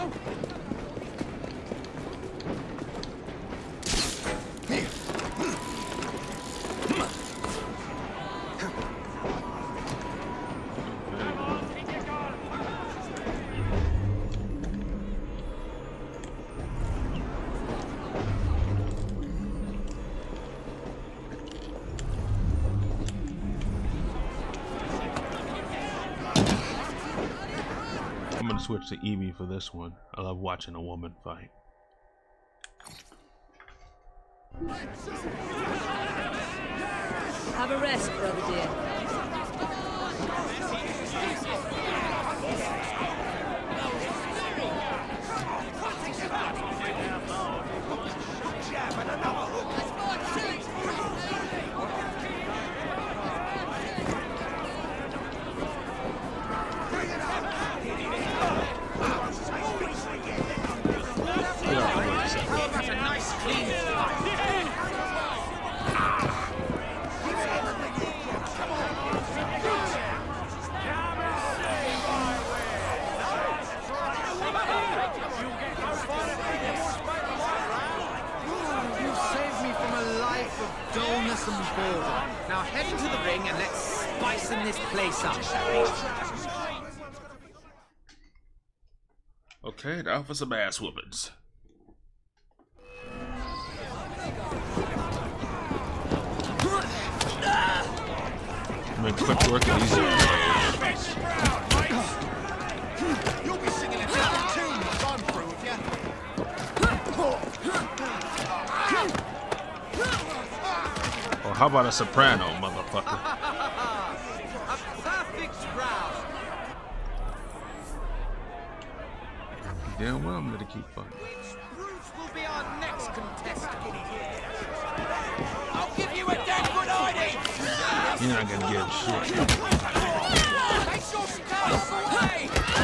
I'm gonna switch to Evie for this one. I love watching a woman fight. Have a rest, brother dear. Now head into the ring and let's spicing this place up. Okay, now for some ass whoopings. Make quick work of these. You'll be singing a different tune once I'm through with you. Or how about a soprano, motherfucker? A perfect round. Damn well I'm gonna keep fighting. Bruce will be our next contestant. I'll give you a dead good hiding. You're not gonna get shit. Take your scalps away.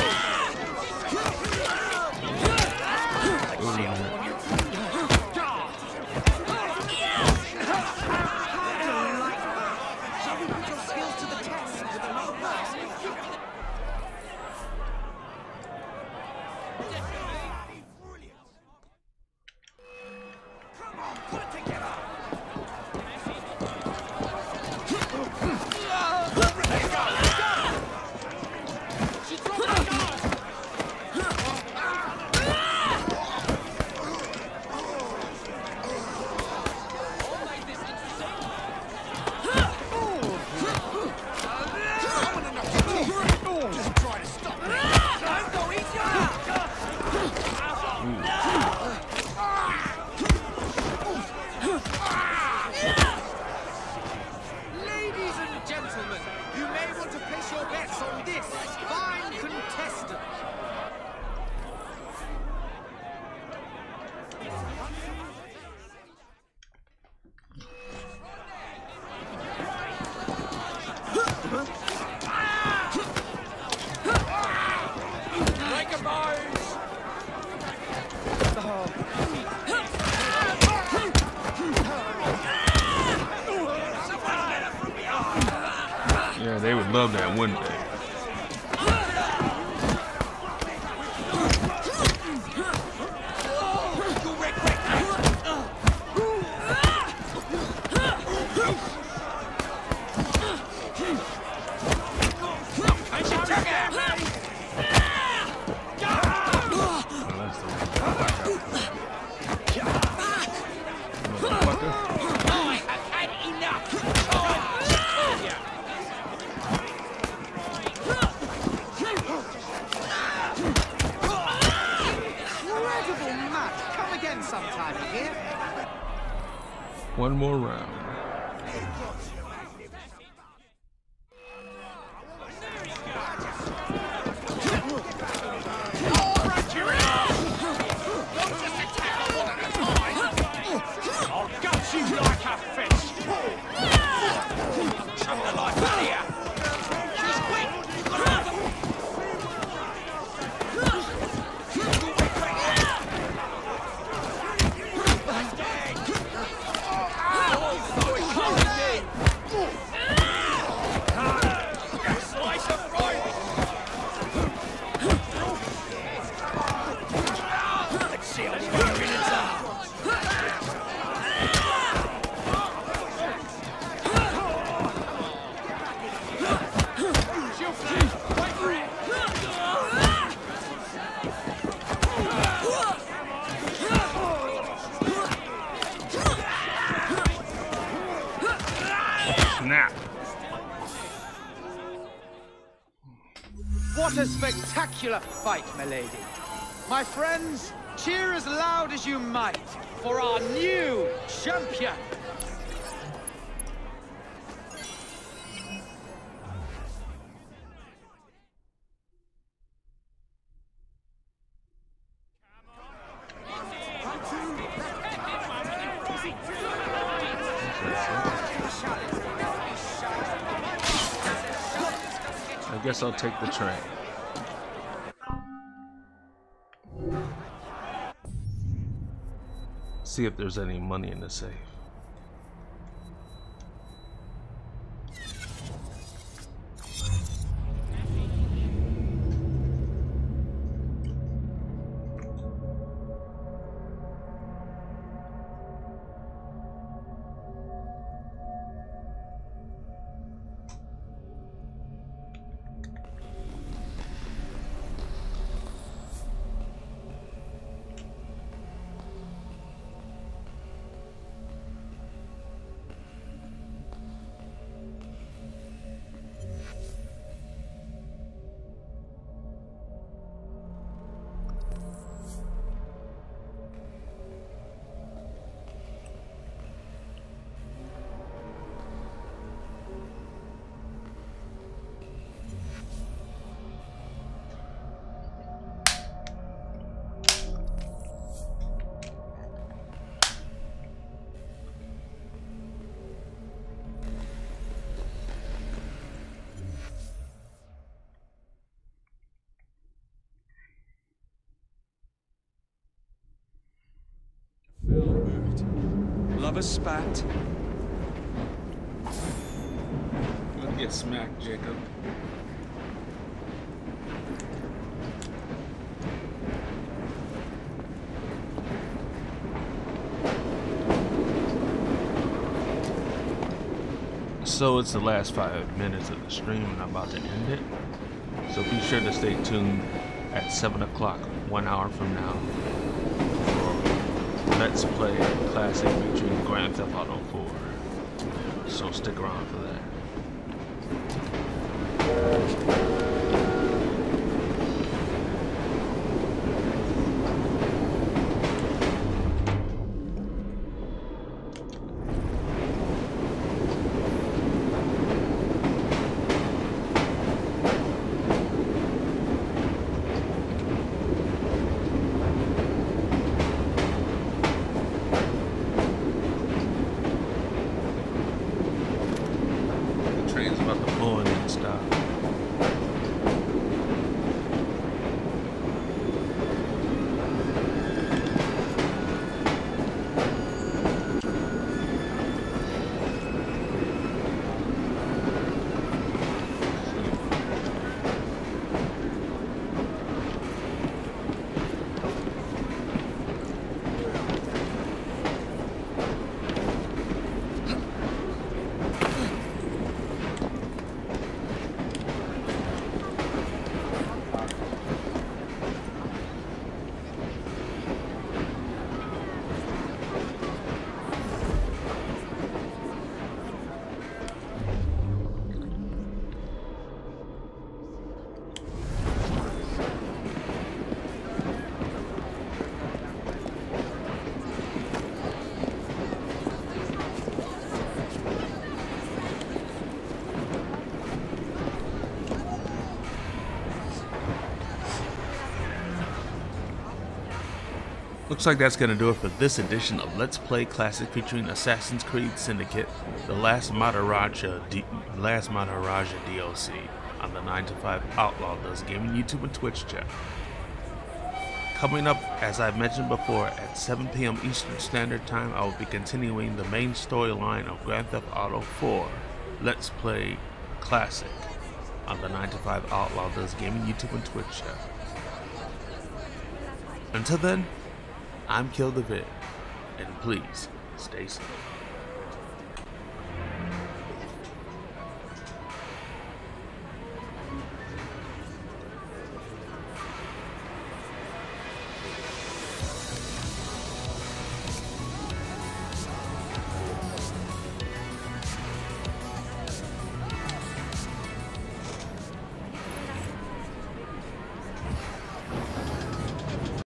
Yeah, they would love that, wouldn't they? One more round. I'll gut you like a fish. Chuck the life out of here. She's quick. spectacular fight, my lady. My friends, cheer as loud as you might for our new champion. I guess I'll take the train. See if there's any money in the safe. Lover spat. Let's get smacked, Jacob. So it's the last 5 minutes of the stream and I'm about to end it. So be sure to stay tuned at 7 o'clock, 1 hour from now, for Let's Play Classic featuring Grand Theft Auto 4. So stick around for that. Looks like that's going to do it for this edition of Let's Play Classic featuring Assassin's Creed Syndicate, the Last Maharaja DLC on the 9 to 5 Outlaw Does Gaming YouTube and Twitch channel. Coming up, as I've mentioned before, at 7 p.m. Eastern Standard Time, I will be continuing the main storyline of Grand Theft Auto 4 Let's Play Classic on the 9 to 5 Outlaw Does Gaming YouTube and Twitch channel. Until then, I'm Kill the Vid, and please stay safe.